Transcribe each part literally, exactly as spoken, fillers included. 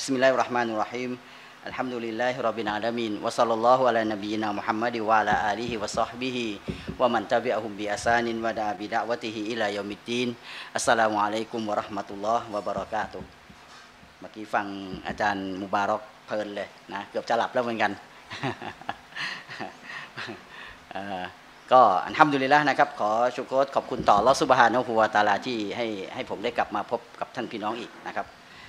Bismillahirrahmanirrahim. Alhamdulillahirabbil alamin wa sallallahu ala nabiyyina Muhammad wa ala alihi wa sahbihi wa man tabi'ahum bi ihsanin wa da'a bi da'watihi ila yaumiddin. Assalamualaikum warahmatullahi wabarakatuh.เมื่อกี้ฟังอาจารย์มุบารอกเพลินเลยนะเกือบจะหลับแล้วเหมือนกัน ก็อัลฮัมดุลิลละห์นะครับขอชุกรขอบคุณต่ออัลเลาะห์ซุบฮานะฮูวะตะอาลาที่ให้ให้ผมได้กลับมาพบกับท่านพี่น้องอีกนะครับ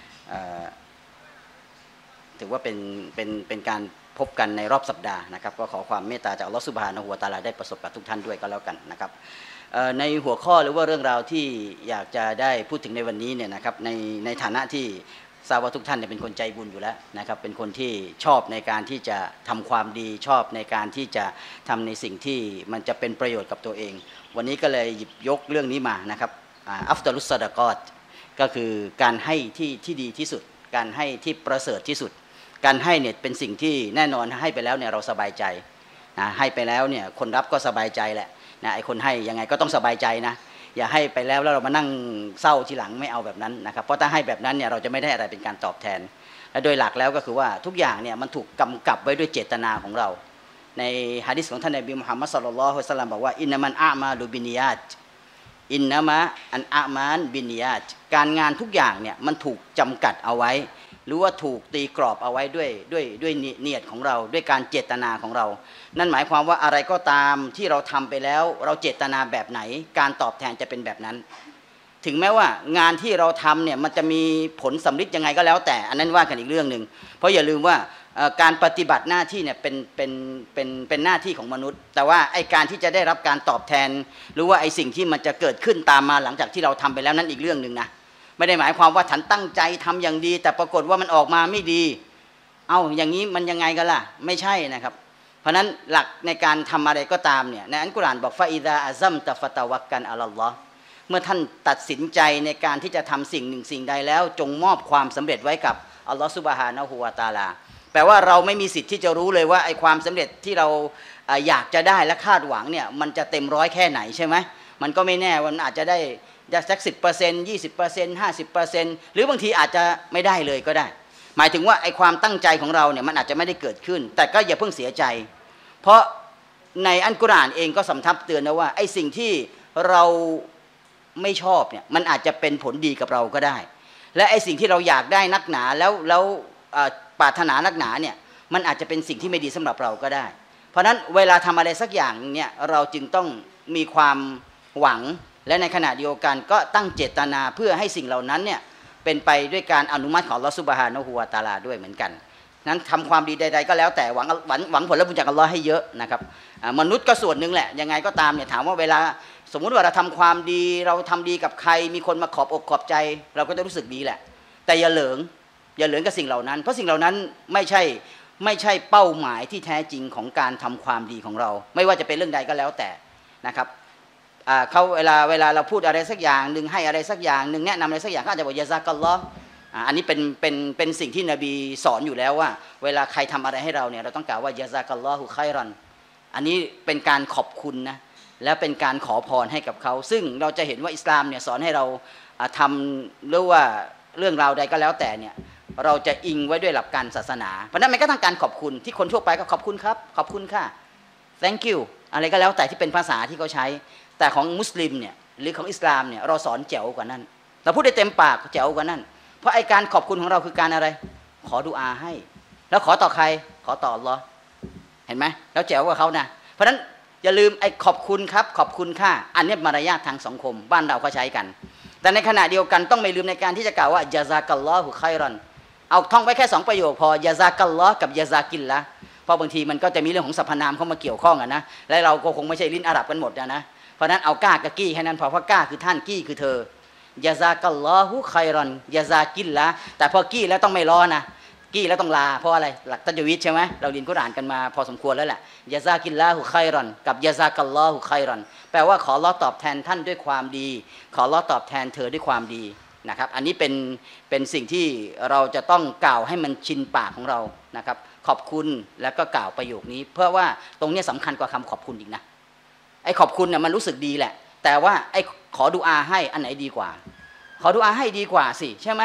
ถือว่าเป็นเป็นเป็นการพบกันในรอบสัปดาห์นะครับก็ขอความเมตตาจากอัลเลาะห์ซุบฮานะฮูวะตะอาลาได้ประสบกับทุกท่านด้วยก็แล้วกันนะครับในหัวข้อหรือว่าเรื่องราวที่อยากจะได้พูดถึงในวันนี้เนี่ยนะครับในในฐานะที่ทราบว่าทุกท่านเนี่ยเป็นคนใจบุญอยู่แล้วนะครับเป็นคนที่ชอบในการที่จะทำความดีชอบในการที่จะทำในสิ่งที่มันจะเป็นประโยชน์กับตัวเองวันนี้ก็เลยหยิบยกเรื่องนี้มานะครับอัฟฎอลุสซอดากอตก็คือการให้ที่ที่ดีที่สุดการให้ที่ประเสริฐที่สุดการให้เนี่ยเป็นสิ่งที่แน่นอนให้ไปแล้วเนี่ยเราสบายใจนะให้ไปแล้วเนี่ยคนรับก็สบายใจแหละนะไอ้คนให้ยังไงก็ต้องสบายใจนะอย่าให้ไปแล้วแล้วเรามานั่งเศร้าทีหลังไม่เอาแบบนั้นนะครับเพราะถ้าให้แบบนั้นเนี่ยเราจะไม่ได้อะไรเป็นการตอบแทนและโดยหลักแล้วก็คือว่าทุกอย่างเนี่ยมันถูกกำกับไว้ด้วยเจตนาของเราในหะดีษของท่านนบีมุฮัมมัดศ็อลลัลลอฮุอะลัยฮิวะซัลลัมบอกว่าอินนามันอามาลุบินิยาตอินนามะอันอามานบินิยาตการงานทุกอย่างเนี่ยมันถูกจำกัดเอาไว้หรือว่าถูกตีกรอบเอาไว้ด้วยด้วยด้วยเนียดของเราด้วยการเจตนาของเรานั่นหมายความว่าอะไรก็ตามที่เราทำไปแล้วเราเจตนาแบบไหนการตอบแทนจะเป็นแบบนั้นถึงแม้ว่างานที่เราทำเนี่ยมันจะมีผลสำลิดยังไงก็แล้วแต่อันนั้นว่ากันอีกเรื่องนึงเพราะอย่าลืมว่าการปฏิบัติหน้าที่เนี่ยเป็นเป็นเป็นเป็นหน้าที่ของมนุษย์แต่ว่าไอ้การที่จะได้รับการตอบแทนหรือว่าไอ้สิ่งที่มันจะเกิดขึ้นตามมาหลังจากที่เราทำไปแล้วนั้นอีกเรื่องนึงนะไม่ได้หมายความว่าฉันตั้งใจทำอย่างดีแต่ปรากฏว่ามันออกมาไม่ดีเอ้าอย่างนี้มันยังไงกันล่ะไม่ใช่นะครับเพราะนั้นหลักในการทำอะไรก็ตามเนี่ยในอัลกุรอานบอกฟาอิซาอัซัมตะฟะตะวักกันอัลลอฮ์เมื่อท่านตัดสินใจในการที่จะทำสิ่งหนึ่งสิ่งใดแล้วจงมอบความสำเร็จไว้กับอัลลอฮ์ซุบฮานะฮูวะตะอาลาแปลว่าเราไม่มีสิทธิ์ที่จะรู้เลยว่าไอ้ความสำเร็จที่เราอยากจะได้และคาดหวังเนี่ยมันจะเต็มร้อยแค่ไหนใช่ไหมมันก็ไม่แน่มันอาจจะได้สักสิบเปอร์เซ็นต์ยี่สิบเปอร์เซ็นต์ห้าสิบเปอร์เซ็นต์หรือบางทีอาจจะไม่ได้เลยก็ได้หมายถึงว่าไอ้ความตั้งใจของเราเนี่ยมันอาจจะไม่ได้เกิดขึ้นแต่ก็อย่าเพิ่งเสียใจเพราะในอัลกุรอานเองก็สำทับเตือนนะว่าไอ้สิ่งที่เราไม่ชอบเนี่ยมันอาจจะเป็นผลดีกับเราก็ได้และไอ้สิ่งที่เราอยากได้นักหนาแล้วแล้วปรารถนานักหนาเนี่ยมันอาจจะเป็นสิ่งที่ไม่ดีสำหรับเราก็ได้เพราะนั้นเวลาทำอะไรสักอย่างเนี่ยเราจึงต้องมีความหวังและในขณะเดียวกันก็ตั้งเจตนาเพื่อให้สิ่งเหล่านั้นเนี่ยเป็นไปด้วยการอนุมัติของอัลเลาะห์ซุบฮานะฮูวะตะอาลาด้วยเหมือนกันนั้นทำความดีใดๆก็แล้วแต่หวังหวังหวังผลบุญจากอัลเลาะห์ให้เยอะนะครับมนุษย์ก็ส่วนหนึ่งแหละยังไงก็ตามเนี่ยถามว่าเวลาสมมุติว่าเราทำความดีเราทำดีกับใครมีคนมาขอบอกขอบใจเราก็จะรู้สึกดีแหละแต่อย่าเหลิงอย่าเหลิงกับสิ่งเหล่านั้นเพราะสิ่งเหล่านั้นไม่ใช่ไม่ใช่เป้าหมายที่แท้จริงของการทำความดีของเราไม่ว่าจะเป็นเรื่องใดก็แล้วแต่นะครับเขาเวลาเวลาเราพูดอะไรสักอย่างหนึ่งให้อะไรสักอย่างหนึ่งแนะนำอะไรสักอย่างก็อาจจะบอกยะซากัลลอฮ์อันนี้เป็นเป็นเป็นสิ่งที่นบีสอนอยู่แล้วว่าเวลาใครทำอะไรให้เราเนี่ยเราต้องกล่าวว่ายะซากัลลอฮุค็อยรอนอันนี้เป็นการขอบคุณนะและเป็นการขอพรให้กับเขาซึ่งเราจะเห็นว่าอิสลามเนี่ยสอนให้เราทำหรือว่าเรื่องราวใดก็แล้วแต่เนี่ยเราจะอิงไว้ด้วยหลักการศาสนาเพราะนั้นมันก็ต้องการขอบคุณที่คนทั่วไปก็ขอบคุณครับขอบคุณค่ะ thank you อะไรก็แล้วแต่ที่เป็นภาษาที่เขาใช้แต่ของมุสลิมเนี่ยหรือของอิสลามเนี่ยเราสอนแจ๋วกว่านั้นเราพูดได้เต็มปากแจ๋วกว่านั้นเพราะไอการขอบคุณของเราคือการอะไรขอดุอาให้แล้วขอต่อใครขอต่ออัลเลาะห์เห็นไหมแล้วแจ๋วกว่าเขานะเพราะฉะนั้นอย่าลืมไอขอบคุณครับขอบคุณค่ะอันนี้มารยาททางสังคมบ้านเราเขาใช้กันแต่ในขณะเดียวกันต้องไม่ลืมในการที่จะกล่าวว่ายะซากัลลอฮุค็อยรอนเอาท่องไว้แค่สองประโยคพอยะซากัลลอฮ์กับยะซากิลละเพราะบางทีมันก็จะมีเรื่องของสรรพนามเข้ามาเกี่ยวข้องอะนะและเราก็คงไม่ใช่ลิ้นอาหรับกันหมดนะนะเพราะนั้นเอาก้ากับกี้แค่นั้นพอเพราะก้าคือท่านกี้คือเธอยะซากัลลอฮุค็อยรอนยะซากิลละแต่พอกี้แล้วต้องไม่รอนะกี้แล้วต้องลาเพราะอะไรหลักตัจวีดใช่ไหมเราเรียนกุรอานกันมาพอสมควรแล้วแหละยะซากิลละฮุค็อยรอนกับยะซากัลลอฮุค็อยรอนแปลว่าขออัลเลาะห์ตอบแทนท่านด้วยความดีขออัลเลาะห์ตอบแทนเธอด้วยความดีนะครับอันนี้เป็นเป็นสิ่งที่เราจะต้องกล่าวให้มันชินปากของเรานะครับขอบคุณแล้วก็กล่าวประโยคนี้เพื่อว่าตรงนี้สำคัญกว่าคำขอบคุณอีกนะไอ้ขอบคุณเนี่ยมันรู้สึกดีแหละแต่ว่าไอ้ขอดุอาให้อันไหนดีกว่าขอดุอาให้ดีกว่าสิใช่ไหม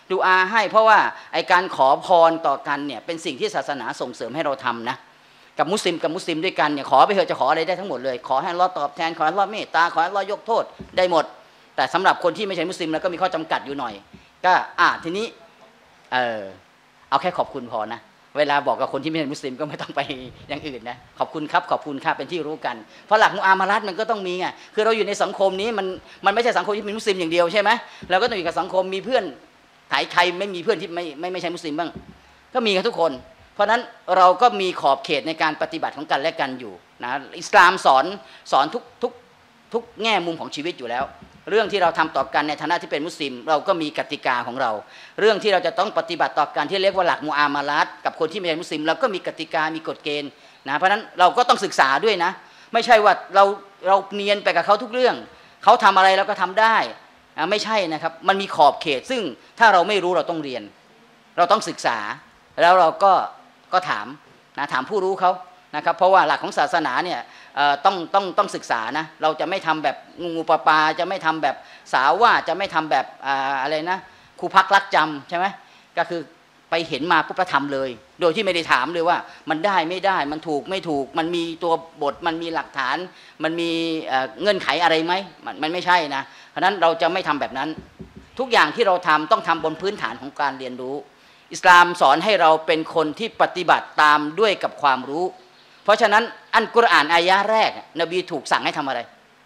ดูอาให้เพราะว่าไอการขอพรต่อกันเนี่ยเป็นสิ่งที่ศาสนาส่งเสริมให้เราทำนะกับมุสลิมกับมุสลิมด้วยกันเนี่ยขอไปเถอะจะขออะไรได้ทั้งหมดเลยขอให้อัลเลาะห์ตอบแทนขอให้อัลเลาะห์เมตตาขอให้อัลเลาะห์ยกโทษได้หมดแต่สำหรับคนที่ไม่ใช่มุสลิมแล้วก็มีข้อจำกัดอยู่หน่อยก็อ่ะทีนี้เออเอาแค่ขอบคุณพอนะเวลาบอกกับคนที่ไม่ใช่มุสลิมก็ไม่ต้องไปอย่างอื่นนะขอบคุณครับขอบคุณครับเป็นที่รู้กันเพราะหลักมุอามาละห์มันก็ต้องมีไงคือเราอยู่ในสังคมนี้มันมันไม่ใช่สังคมที่เป็นมุสลิมอย่างเดียวใช่ไหมเราก็ต้องอยู่กับสังคมมีเพื่อนใครใครไม่มีเพื่อนที่ไม่ไม่ไม่ใช่มุสลิมบ้างก็มีกันทุกคนเพราะนั้นเราก็มีขอบเขตในการปฏิบัติของกันและกันอยู่นะอิสลามสอนสอนทุกทุกทุกแง่มุมของชีวิตอยู่แล้วเรื่องที่เราทำต่อกันในฐานะที่เป็นมุสลิมเราก็มีกติกาของเราเรื่องที่เราจะต้องปฏิบัติต่อกันที่เรียกว่าหลักมุอามาละห์กับคนที่ไม่ใช่มุสลิมเราก็มีกติกามีกฎเกณฑ์นะเพราะฉะนั้นเราก็ต้องศึกษาด้วยนะไม่ใช่ว่าเราเราเนียนไปกับเขาทุกเรื่องเขาทำอะไรเราก็ทำได้นะไม่ใช่นะครับมันมีขอบเขตซึ่งถ้าเราไม่รู้เราต้องเรียนเราต้องศึกษาแล้วเราก็ก็ถามนะถามผู้รู้เขานะครับเพราะว่าหลักของศาสนาเนี่ยต้องต้องต้องศึกษานะเราจะไม่ทำแบบงูปลาปลาจะไม่ทำแบบสาวว่าจะไม่ทำแบบอะไรนะครูพักรักจำใช่ไหมก็คือไปเห็นมาปุ๊บก็ทำเลยโดยที่ไม่ได้ถามเลยว่ามันได้ไม่ได้มันถูกไม่ถูกมันมีตัวบทมันมีหลักฐานมันมีเงื่อนไขอะไรไหมมันมันไม่ใช่นะเพราะนั้นเราจะไม่ทำแบบนั้นทุกอย่างที่เราทำต้องทำบนพื้นฐานของการเรียนรู้อิสลามสอนให้เราเป็นคนที่ปฏิบัติตามด้วยกับความรู้เพราะฉะนั้นอันกุรอานอายะแรกนบีถูกสั่งให้ทำอะไร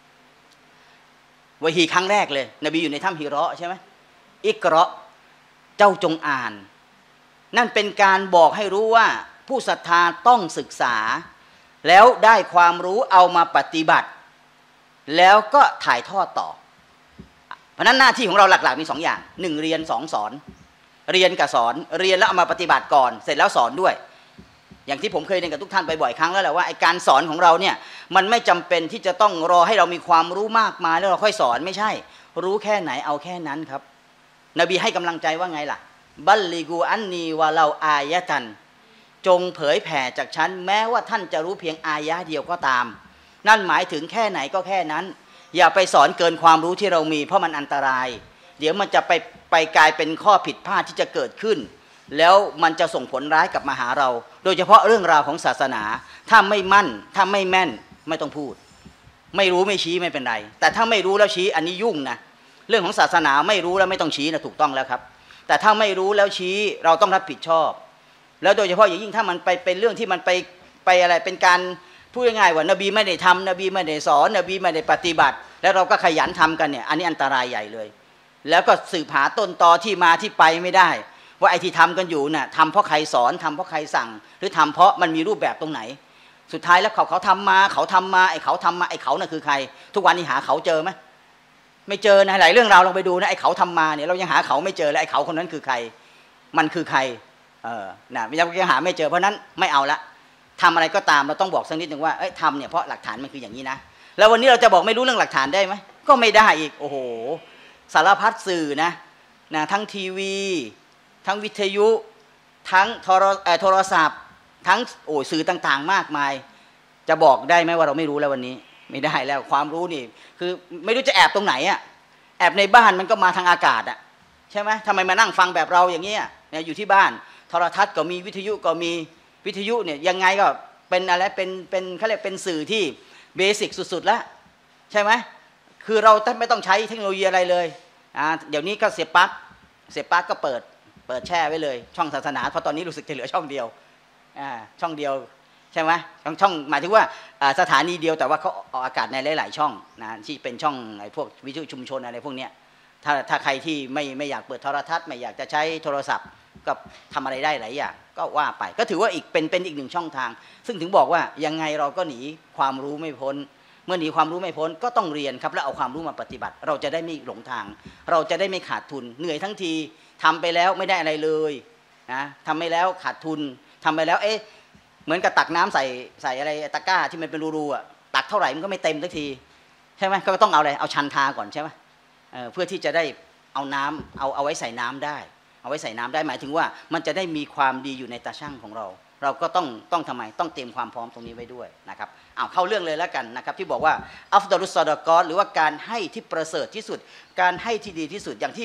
วะฮีครั้งแรกเลยนบีอยู่ในถ้ำฮิเราะห์ใช่ไหมอิกเราะห์เจ้าจงอ่านนั่นเป็นการบอกให้รู้ว่าผู้ศรัทธาต้องศึกษาแล้วได้ความรู้เอามาปฏิบัติแล้วก็ถ่ายทอดต่อเพราะนั้นหน้าที่ของเราหลักๆมีสองอย่างหนึ่งเรียนสองสอนเรียนกับสอนเรียนแล้วเอามาปฏิบัติก่อนเสร็จแล้วสอนด้วยอย่างที่ผมเคยเรียนกับทุกท่านไปบ่อยครั้งแล้วแหละว่าไอ้การสอนของเราเนี่ยมันไม่จำเป็นที่จะต้องรอให้เรามีความรู้มากมายแล้วเราค่อยสอนไม่ใช่รู้แค่ไหนเอาแค่นั้นครับนบีให้กำลังใจว่าไงล่ะบัลลิกูอันนีวะเราอายะตันจงเผยแผ่จากฉันแม้ว่าท่านจะรู้เพียงอายะเดียวก็ตามนั่นหมายถึงแค่ไหนก็แค่นั้นอย่าไปสอนเกินความรู้ที่เรามีเพราะมันอันตรายเดี๋ยวมันจะไปไปกลายเป็นข้อผิดพลาดที่จะเกิดขึ้นแล้วมันจะส่งผลร้ายกับมาหาเราโดยเฉพาะเรื่องราวของศาสนาถ้าไม่มั่นถ้าไม่แม่นไม่ต้องพูดไม่รู้ไม่ชี้ไม่เป็นไรแต่ถ้าไม่รู้แล้วชี้อันนี้ยุ่งนะเรื่องของศาสนาไม่รู้แล้วไม่ต้องชี้นะถูกต้องแล้วครับแต่ถ้าไม่รู้แล้วชี้เราต้องรับผิดชอบแล้วโดยเฉพาะอย่างยิ่งถ้ามันไปเป็นเรื่องที่มันไปไปอะไรเป็นการพูดง่ายๆว่านบีไม่ได้ทำนบีไม่ได้สอนนบีไม่ได้ปฏิบัติแล้วเราก็ขยันทำกันเนี่ยอันนี้อันตรายใหญ่เลยแล้วก็สืบหาต้นตอที่มาที่ไปไม่ได้ว่าไอ้ที่ทำกันอยู่น่ะทำเพราะใครสอนทำเพราะใครสั่งหรือทำเพราะมันมีรูปแบบตรงไหนสุดท้ายแล้วเขาเขาทำมาเขาทำมาไอ้เขาทำมาไอ้เขาน่ะคือใครทุกวันนี้หาเขาเจอไหมไม่เจอนะหลายเรื่องราวลองไปดูนะไอ้เขาทำมาเนี่ยเรายังหาเขาไม่เจอแล้วไอ้เขาคนนั้นคือใครมันคือใครเออน่ะยังยังหาไม่เจอเพราะนั้นไม่เอาละทำอะไรก็ตามเราต้องบอกสักนิดหนึ่งว่าเอ้ยทำเนี่ยเพราะหลักฐานมันคืออย่างนี้นะแล้ววันนี้เราจะบอกไม่รู้เรื่องหลักฐานได้ไหมก็ไม่ได้อีกโอ้โหสารพัดสื่อนะนะทั้งทีวีทั้งวิทยุทั้งโทรโทรศัพท์ทั้งโอ้สื่อต่างๆมากมายจะบอกได้ไหมว่าเราไม่รู้แล้ววันนี้ไม่ได้แล้วความรู้นี่คือไม่รู้จะแอบตรงไหนอ่ะแอบในบ้านมันก็มาทางอากาศอ่ะใช่ไหมทำไมมานั่งฟังแบบเราอย่างเงี้ยเนี่ยอยู่ที่บ้านโทรทัศน์ก็มีวิทยุก็มีวิทยุเนี่ยยังไงก็เป็นอะไรเป็นเป็นเขาเรียกเป็นสื่อที่เบสิกสุดๆแล้วใช่ไหมคือเราไม่ต้องใช้เทคโนโลยีอะไรเลยอ่าเดี๋ยวนี้ก็เสียบปลั๊กเสียบปลั๊กก็เปิดเปิดแช่ไว้เลยช่องศาสนาเพราะตอนนี้รู้สึกจะเหลือช่องเดียวอ่าช่องเดียวใช่ไหมช่องช่องหมายถึงว่าสถานีเดียวแต่ว่าเขาออกอากาศในหลายๆช่องนะที่เป็นช่องไอ้พวกวิทยุชุมชนอะไรพวกเนี้ยถ้าถ้าใครที่ไม่ไม่อยากเปิดโทรทัศน์ไม่อยากจะใช้โทรศัพท์ก็ทำอะไรได้หลายอย่างก็ว่าไปก็ถือว่าอีกเป็นเป็นอีกหนึ่งช่องทางซึ่งถึงบอกว่ายังไงเราก็หนีความรู้ไม่พ้นเมื่อหนีความรู้ไม่พ้นก็ต้องเรียนครับแล้วเอาความรู้มาปฏิบัติเราจะได้ไม่หลงทางเราจะได้ไม่ขาดทุนเหนื่อยทั้งทีทำไปแล้วไม่ได้อะไรเลยนะทำไปแล้วขาดทุนทำไปแล้วเอ๊ะเหมือนกับตักน้ำใส่ใส่อะไรตะกร้าที่มันเป็นรูๆอ่ะตักเท่าไหร่มันก็ไม่เต็มสักทีใช่ไหมก็ต้องเอาอะไรเอาชันทาก่อนใช่ไหม เ, เพื่อที่จะได้เอาน้ำเอาเอาไว้ใส่น้ำได้เอาไว้ใส่น้ำได้หมายถึงว่ามันจะได้มีความดีอยู่ในตาช่างของเราเราก็ต้องต้องทำไมต้องเตรียมความพร้อมตรงนี้ไว้ด้วยนะครับเอาเข้าเรื่องเลยแล้วกันนะครับที่บอกว่าอัฟดอลุสซอดากอตหรือว่าการให้ที่ประเสริฐที่สุดการให้ที่ดีที่สุดอย่างที่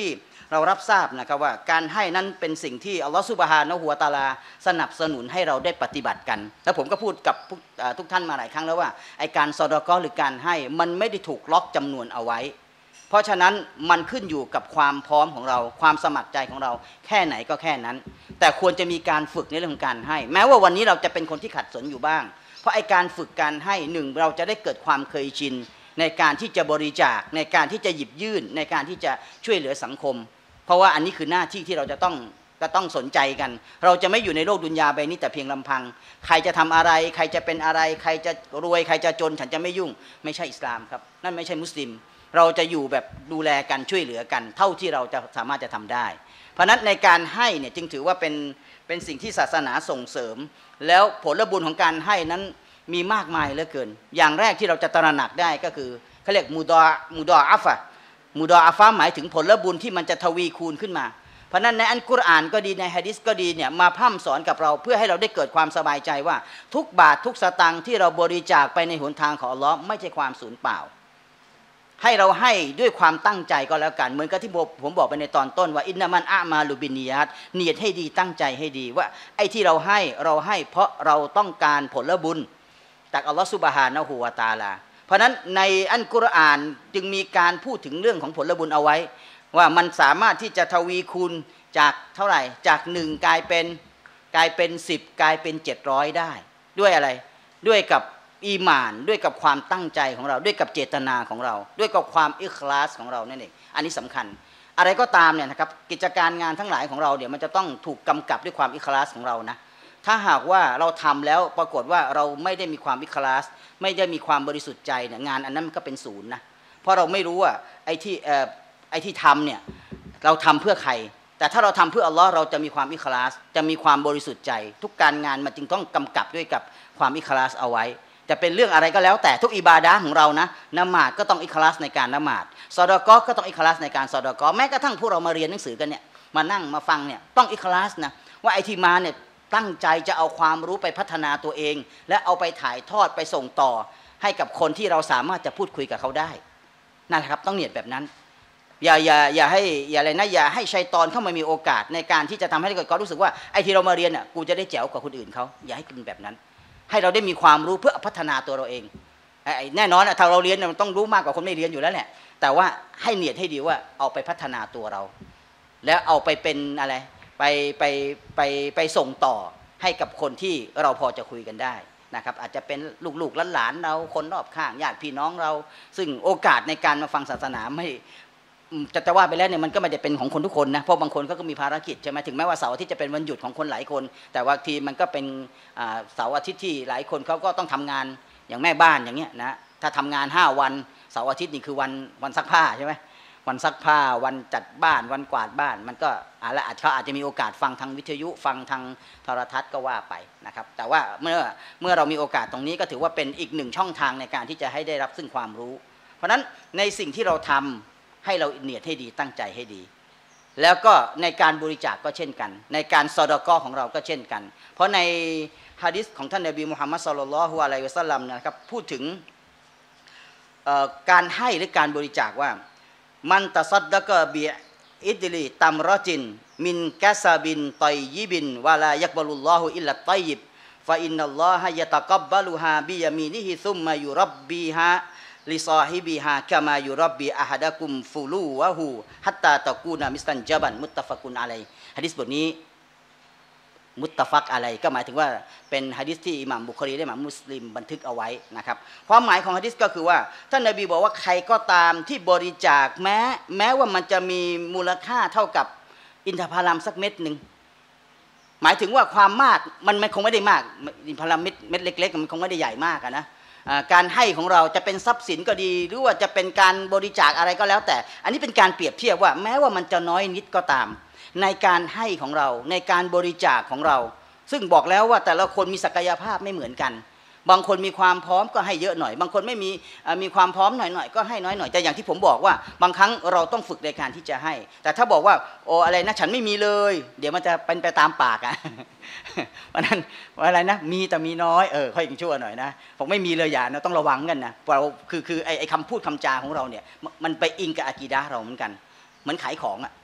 เรารับทราบนะครับว่าการให้นั้นเป็นสิ่งที่อัลลอฮฺซุบฮานะฮูวะตะอาลาสนับสนุนให้เราได้ปฏิบัติกันแล้วผมก็พูดกับทุกท่านมาหลายครั้งแล้วว่าไอการซอดาเกาะห์หรือการให้มันไม่ได้ถูกล็อกจำนวนเอาไว้เพราะฉะนั้นมันขึ้นอยู่กับความพร้อมของเราความสมัครใจของเราแค่ไหนก็แค่นั้นแต่ควรจะมีการฝึกในเรื่องของการให้แม้ว่าวันนี้เราจะเป็นคนที่ขัดสนอยู่บ้างเพราะไอการฝึกการให้หนึ่งเราจะได้เกิดความเคยชินในการที่จะบริจาคในการที่จะหยิบยื่นในการที่จะช่วยเหลือสังคมเพราะว่าอันนี้คือหน้าที่ที่เราจะต้องก็ต้องสนใจกันเราจะไม่อยู่ในโลกดุนยาใบนี้แต่เพียงลำพังใครจะทำอะไรใครจะเป็นอะไรใครจะรวยใครจะจนฉันจะไม่ยุ่งไม่ใช่อิสลามครับนั่นไม่ใช่มุสลิมเราจะอยู่แบบดูแลกันช่วยเหลือกันเท่าที่เราจะสามารถจะทำได้เพราะนั้นในการให้เนี่ยจึงถือว่าเป็นเป็นสิ่งที่ศาสนาส่งเสริมแล้วผลบุญของการให้นั้นมีมากมายเหลือเกินอย่างแรกที่เราจะตระหนักได้ก็คือเขาเรียกมูดอมูดออัฟะมูดออัฟะหมายถึงผลบุญที่มันจะทวีคูณขึ้นมาเพราะนั้นในอัลกุรอานก็ดีในหะดีษก็ดีเนี่ยมาพร่ำสอนกับเราเพื่อให้เราได้เกิดความสบายใจว่าทุกบาททุกสตางค์ที่เราบริจาคไปในหนทางของอัลลอฮ์ไม่ใช่ความสูญเปล่าให้เราให้ด้วยความตั้งใจก็แล้วกันเหมือนกับที่ผมบอกไปในตอนต้นว่าอินนามันอามาลูบินียัตเนียดให้ดีตั้งใจให้ดีว่าไอ้ที่เราให้เราให้เพราะเราต้องการผลบุญจากอัลลอฮฺซุบฮานะฮูวะตะอาลาเพราะนั้นในอัลกุรอานจึงมีการพูดถึงเรื่องของผลบุญเอาไว้ว่ามันสามารถที่จะทวีคูณจากเท่าไหร่จากหนึ่งกลายเป็นกลายเป็นสิบกลายเป็นเจ็ดร้อยได้ด้วยอะไรด้วยกับอีหม่านด้วยกับความตั้งใจของเราด้วยกับเจตนาของเราด้วยกับความอิคลาสของเรานั่นเองอันนี้สำคัญอะไรก็ตามเนี่ยนะครับกิจการงานทั้งหลายของเราเนี่ยมันจะต้องถูกกำกับด้วยความอิคลาสของเรานะถ้าหากว่าเราทำแล้วปรากฏว่าเราไม่ได้มีความอิคลาสไม่ได้มีความบริสุทธิ์ใจเนี่ยงานอันนั้นมันก็เป็นศูนย์นะเพราะเราไม่รู้ว่าไอ้ที่เอ่อไอ้ที่ทำเนี่ยเราทำเพื่อใครแต่ถ้าเราทำเพื่ออัลลอฮ์เราจะมีความอิคลาสจะมีความบริสุทธิ์ใจทุกการงานมันจึงต้องกำกับด้วยกับความอิคลาสเอาไว้จะเป็นเรื่องอะไรก็แล้วแต่ทุกอิบาดะห์ของเรานะละหมาดก็ต้องอิคลาสในการละหมาดซอดาเกาะห์ก็ต้องอิคลาสในการซอดาเกาะห์แม้กระทั่งพวกเรามาเรียนหนังสือกันเนี่ยมานั่งมาฟังเนี่ยต้องอิคลาสนะว่าไอ้ที่มาเนี่ยตั้งใจจะเอาความรู้ไปพัฒนาตัวเองและเอาไปถ่ายทอดไปส่งต่อให้กับคนที่เราสามารถจะพูดคุยกับเขาได้นั่นแหละครับต้องเนียดแบบนั้นอย่าอย่าอย่าให้อย่าอะไรนะอย่าให้ชัยฏอนเข้ามามีโอกาสในการที่จะทำให้เขารู้สึกว่าไอ้ที่เรามาเรียนอ่ะกูจะได้แจ๋วกว่าคนอื่นเขาอย่าให้เป็นแบบนั้นให้เราได้มีความรู้เพื่อพัฒนาตัวเราเองแน่นอนถ้าเราเรียนมันต้องรู้มากกว่าคนไม่เรียนอยู่แล้วแหละแต่ว่าให้เนียดให้ดีว่าเอาไปพัฒนาตัวเราแล้วเอาไปเป็นอะไรไปไปไปไปส่งต่อให้กับคนที่เราพอจะคุยกันได้นะครับอาจจะเป็นลูกๆหลานๆเราคนรอบข้างญาติพี่น้องเราซึ่งโอกาสในการมาฟังศาสนาไม่จะจะว่าไปแล้วเนี่ยมันก็ไม่ได้เป็นของคนทุกคนนะเพราะบางคนเขาก็มีภารกิจใช่ไหมถึงแม้ว่าเสาร์อาทิตย์จะเป็นวันหยุดของคนหลายคนแต่ว่าทีมันก็เป็นเสาร์อาทิตย์ที่หลายคนเขาก็ต้องทำงานอย่างแม่บ้านอย่างเงี้ยนะถ้าทำงานห้าวันเสาร์อาทิตย์นี่คือวันวันซักผ้าใช่ไหมวันซักผ้าวันจัดบ้านวันกวาดบ้านมันก็อาจจะเขาอาจจะมีโอกาสฟังทางวิทยุฟังทางโทรทัศน์ก็ว่าไปนะครับแต่ว่าเมื่อเมื่อเรามีโอกาสตรงนี้ก็ถือว่าเป็นอีกหนึ่งช่องทางในการที่จะให้ได้รับซึ่งความรู้เพราะฉะนั้นในสิ่งที่เราทำให้เราเนียดให้ดีตั้งใจให้ดีแล้วก็ในการบริจาค ก, ก็เช่นกันในการซอดาเกาะห์ของเราก็เช่นกันเพราะในหะดีษของท่านนบีมุฮัมมัดศ็อลลัลลอฮุอะลัยฮิวะซัลลัมนะครับพูดถึงการให้หรือการบริจาคว่ามันตะซัดดะกะบิอิดลิตัมรอจินมินกะซาบินฏอยยิบินวะลายักบัลุลลอฮุอิลลัตฏอยยิบฟะอินนัลลอฮะยะตะกับบะลุฮาบิยะมีนิฮิซุมมะยุร็อบบีฮาลิซอฮิบิฮากะมายุร็อบบีอะฮะดะกุมฟุลูวะฮูฮัตตาตะกูนะมิสตันญะบันมุตตะฟักุนอะลัยหะดีษบทนี้มุตตะฟักอะไรก็หมายถึงว่าเป็นหะดีษที่อิหม่ามบุคอรีและอิหม่ามมุสลิมบันทึกเอาไว้นะครับความหมายของหะดีษก็คือว่าท่านนบีบอกว่าใครก็ตามที่บริจาคแม้แม้ว่ามันจะมีมูลค่าเท่ากับอินทผลัมสักเม็ดหนึ่งหมายถึงว่าความมากมันมันคงไม่ได้มากอินทผลัมเม็ดเม็ดเล็กๆมันคงไม่ได้ใหญ่มากนะการให้ของเราจะเป็นทรัพย์สินก็ดีหรือว่าจะเป็นการบริจาคอะไรก็แล้วแต่อันนี้เป็นการเปรียบเทียบว่าแม้ว่ามันจะน้อยนิดก็ตามในการให้ของเราในการบริจาคของเราซึ่งบอกแล้วว่าแต่ละคนมีศักยภาพไม่เหมือนกันบางคนมีความพร้อมก็ให้เยอะหน่อยบางคนไม่มีมีความพร้อมหน่อยๆก็ให้น้อยหน่อยแต่อย่างที่ผมบอกว่าบางครั้งเราต้องฝึกในการที่จะให้แต่ถ้าบอกว่าโอ้อะไรนะฉันไม่มีเลยเดี๋ยวมันจะเป็นไปตามปากอ่ะเพราะนั้นอะไรนะมีแต่มีน้อยเออค่อยยังชั่วหน่อยนะผมไม่มีเลยอย่านะต้องระวังกันนะเราคือคือไอ้ไอ้คำพูดคำจาของเราเนี่ยมันไปอิงกับอากีดะห์เราเหมือนกันเหมือนขายของอ่ะ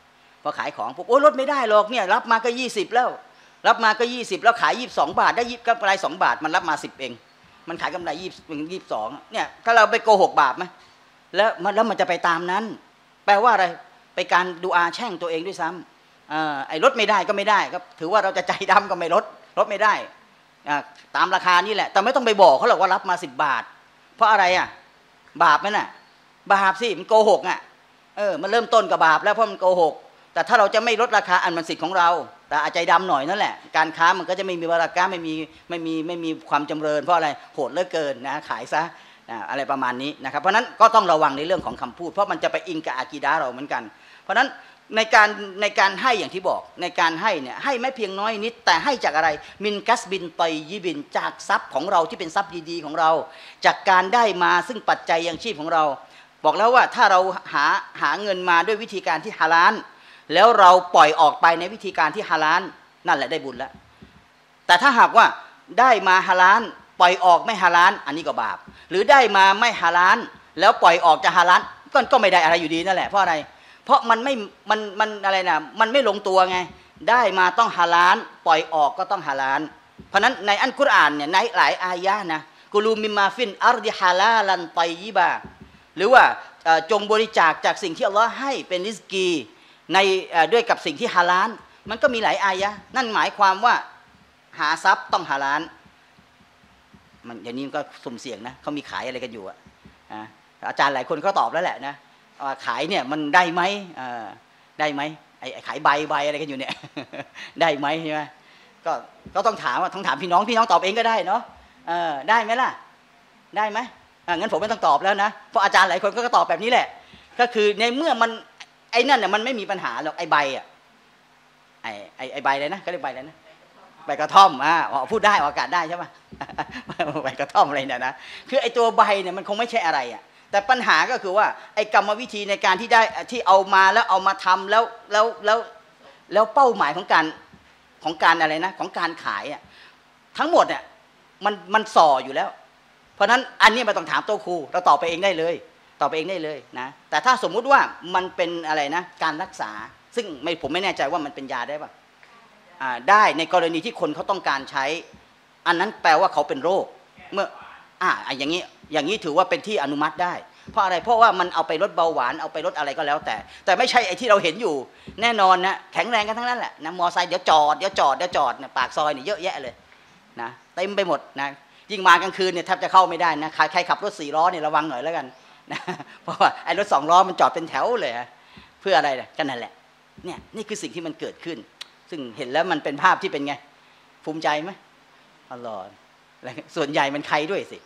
พอขายของปุ๊บโอ้ลดไม่ได้หรอกเนี่ยรับมาก็ยี่สิบแล้วรับมาก็ยี่สิบแล้วขายยี่สิบสองบาทได้ยิบกำไรสองบาทมันรับมาสิบเองมันขายกำไรยี่สิบยี่สิบสองเนี่ยถ้าเราไปโกหกบาปไหมแล้วมันแล้วมันจะไปตามนั้นแปลว่าอะไรไปการดูอาแช่งตัวเองด้วยซ้ำอ่าไอ้ลดไม่ได้ก็ไม่ได้ก็ถือว่าเราจะใจดำก็ไม่ลดลดไม่ได้อ่าตามราคานี่แหละแต่ไม่ต้องไปบอกเขาหรอกว่ารับมาสิบบาทเพราะอะไรอ่ะบาปไหมน่ะบาปสิมันโกหกอ่ะเออมันเริ่มต้นกับบาปแล้วเพราะมันโกหกแต่ถ้าเราจะไม่ลดราคาอันมันสิทธิ์ของเราแต่อาใจดำหน่อยนั่นแหละการค้ามันก็จะไม่มีวาระก้าไม่มีไม่มีไม่มีความจำเริญเพราะอะไรโหดเหลือเกินนะขายซะอะไรประมาณนี้นะครับเพราะนั้นก็ต้องระวังในเรื่องของคำพูดเพราะมันจะไปอิงกับอากีดะเราเหมือนกันเพราะนั้นในการในการให้อย่างที่บอกในการให้เนี่ยให้ไม่เพียงน้อยนิดแต่ให้จากอะไรมินกัสบินตอยยิบินจากทรัพย์ของเราที่เป็นทรัพย์ดีๆของเราจากการได้มาซึ่งปัจจัยยังชีพของเราบอกแล้วว่าถ้าเราหาหาเงินมาด้วยวิธีการที่ฮาลาลแล้วเราปล่อยออกไปในวิธีการที่ฮาลาลนั่นแหละได้บุญแล้วแต่ถ้าหากว่าได้มาฮาลาลปล่อยออกไม่ฮาลาลอันนี้ก็บาปหรือได้มาไม่ฮาลาลแล้วปล่อยออกจะฮาลาลก็ก็ไม่ได้อะไรอยู่ดีนั่นแหละเพราะอะไรเพราะมันไม่มันมันอะไรนะมันไม่ลงตัวไงได้มาต้องฮาลาลปล่อยออกก็ต้องฮาลาลเพราะนั้นในอัลกุรอานเนี่ยในหลายอายะห์นะกุลูมิมมาฟินอัรดิฮาลาลันไตยิบะหรือว่าจงบริจาคจากสิ่งที่อัลลอฮ์ให้เป็นริสกีในด้วยกับสิ่งที่ฮาลาลมันก็มีหลายอายะห์นั่นหมายความว่าหาทรัพย์ต้องฮาลาลมันอย่างนี้ก็สุ่มเสี่ยงนะเขามีขายอะไรกันอยู่อะอาจารย์หลายคนก็ตอบแล้วแหละนะขายเนี่ยมันได้ไหมได้ไหมไอ้ขายใบใบอะไรกันอยู่เนี่ยได้ไหมใช่ไหมก็ก็ต้องถามว่าต้องถามพี่น้องพี่น้องตอบเองก็ได้เนาะได้ไหมล่ะได้ไหมงั้นผมไม่ต้องตอบแล้วนะเพราะอาจารย์หลายคนก็ตอบแบบนี้แหละก็คือในเมื่อมันไอ้นั่นเนี่ยมันไม่มีปัญหาหรอกไอ้ใบอ่ะไอ้ไอ้ไอ้ใบอะไรนะก็เรียกใบอะไรนะใบกระท่อมอ่าพูดได้ออกอากาศได้ใช่ไหมใบกระท่อมอะไรเนี่ยนะคือไอ้ตัวใบเนี่ยมันคงไม่ใช่อะไรอ่ะแต่ปัญหาก็คือว่าไอ้กรรมวิธีในการที่ได้ที่เอามาแล้วเอามาทำแล้วแล้วแล้วแล้วเป้าหมายของการของการอะไรนะของการขายอ่ะทั้งหมดเนี่ยมันมันส่ออยู่แล้วเพราะฉะนั้นอันนี้ไม่ต้องถามโต๊ะครูเราตอบไปเองได้เลยตอบไปเองได้เลยนะแต่ถ้าสมมุติว่ามันเป็นอะไรนะการรักษาซึ่งไม่ผมไม่แน่ใจว่ามันเป็นยาได้ป่ะอ่าได้ในกรณีที่คนเขาต้องการใช้อันนั้นแปลว่าเขาเป็นโรคเมื่ออ่าอย่างนี้อย่างนี้ถือว่าเป็นที่อนุมัติได้เพราะอะไรเพราะว่ามันเอาไปลดเบาหวานเอาไปลดอะไรก็แล้วแต่แต่ไม่ใช่ไอ้ที่เราเห็นอยู่แน่นอนนะแข็งแรงกันทั้งนั้นแหละนะมอไซค์เดี๋ยวจอดเดี๋ยวจอดเดี๋ยวจอดเนี่ยปากซอยเนี่ยเยอะแยะเลยนะเต็มไปหมดนะยิ่งมากลางคืนเนี่ยแทบจะเข้าไม่ได้นะใครขับรถสี่ล้อเนี่ยระวังหน่อยแล้วกันนะเพราะว่าไอ้รถสองล้อมันจอดเป็นแถวเลยเพื่ออะไรกันนั่นแหละเนี่ยนี่คือสิ่งที่มันเกิดขึ้นซึ่งเห็นแล้วมันเป็นภาพที่เป็นไงภูมิใจไหมอร่อยส่วนใหญ่มันใครด้วยสิ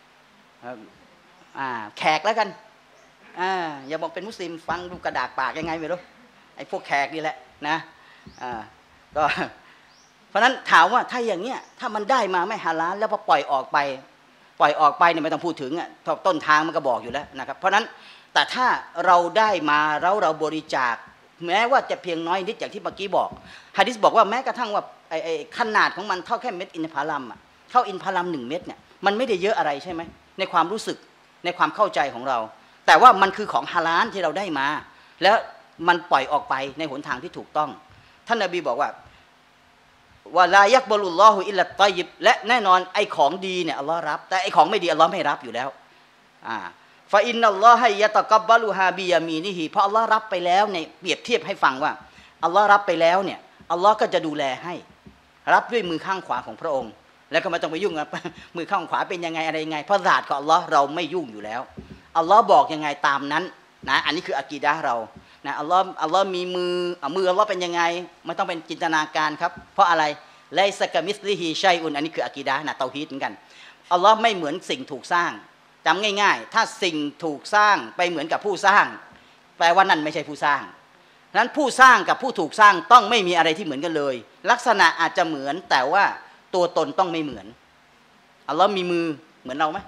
อ่าแขกแล้วกันอ่าอย่าบอกเป็นมุสลิมฟังดูกระดากปากยังไงไม่รู้ไอ้พวกแขกนี่แหละนะอ่าก็เพราะนั้นถามว่าถ้าอย่างเนี้ยถ้ามันได้มาไม่ฮาลาลแล้วพอปล่อยออกไปปล่อยออกไปเนี่ยไม่ต้องพูดถึงอ่ะต้นทางมันก็บอกอยู่แล้วนะครับเพราะนั้นแต่ถ้าเราได้มาแล้วเราบริจาคแม้ว่าจะเพียงน้อยนิดอย่างที่เมื่อกี้บอกหะดีษบอกว่าแม้กระทั่งว่าไอ้ไอ้ขนาดของมันเท่าแค่เม็ดอินทผลัมอ่ะเท่าอินทผลัมหนึ่งเม็ดเนี่ยมันไม่ได้เยอะอะไรใช่ไหมในความรู้สึกในความเข้าใจของเราแต่ว่ามันคือของฮาลาลที่เราได้มาแล้วมันปล่อยออกไปในหนทางที่ถูกต้องท่านนบีบอกว่าวะลายักบรุลลอฮุอิลลัตตอยยิบและแน่นอนไอ้ของดีเนี่ยอัลลอฮ์รับแต่ไอ้ของไม่ดีอัลลอฮ์ไม่รับอยู่แล้วอ่าฟาอินนัลลอฮะยะตะกับบะลูฮาบิยามีนิฮิเพราะอัลลอฮ์รับไปแล้วในเปรียบเทียบให้ฟังว่าอัลลอฮ์รับไปแล้วเนี่ยอัลลอฮ์ก็จะดูแลให้รับด้วยมือข้างขวาของพระองค์แล้วก็ไม่ต้องไปยุ่งกับมือข้างขวาเป็นยังไงอะไรยังไงเพราะศาสตร์ของอัลลอฮ์เราไม่ยุ่งอยู่แล้วอัลลอฮ์บอกยังไงตามนั้นนะอันนี้คืออะกีดะห์เรานะอัลลอฮ์อัลลอฮ์มีมือมืออัลลอฮ์เป็นยังไงไม่ต้องเป็นจินตนาการครับเพราะอะไรไลซะกะมิสลิฮิชัยอุนอันนี้คืออะกีดะห์นะเตาฮีดเหมือนกันอัลลอฮ์ไม่เหมือนสิ่งถูกสร้างจำง่ายๆถ้าสิ่งถูกสร้างไปเหมือนกับผู้สร้างแปลว่านั่นไม่ใช่ผู้สร้างนั้นผู้สร้างกับผู้ถูกสร้างต้องไม่มีอะไรที่เหมือนกันเลยลักษณะอาจจะเหมือนแต่ว่าตัวตนต้องไม่เหมือนอัลลอฮ์มีมือเหมือนเราไหม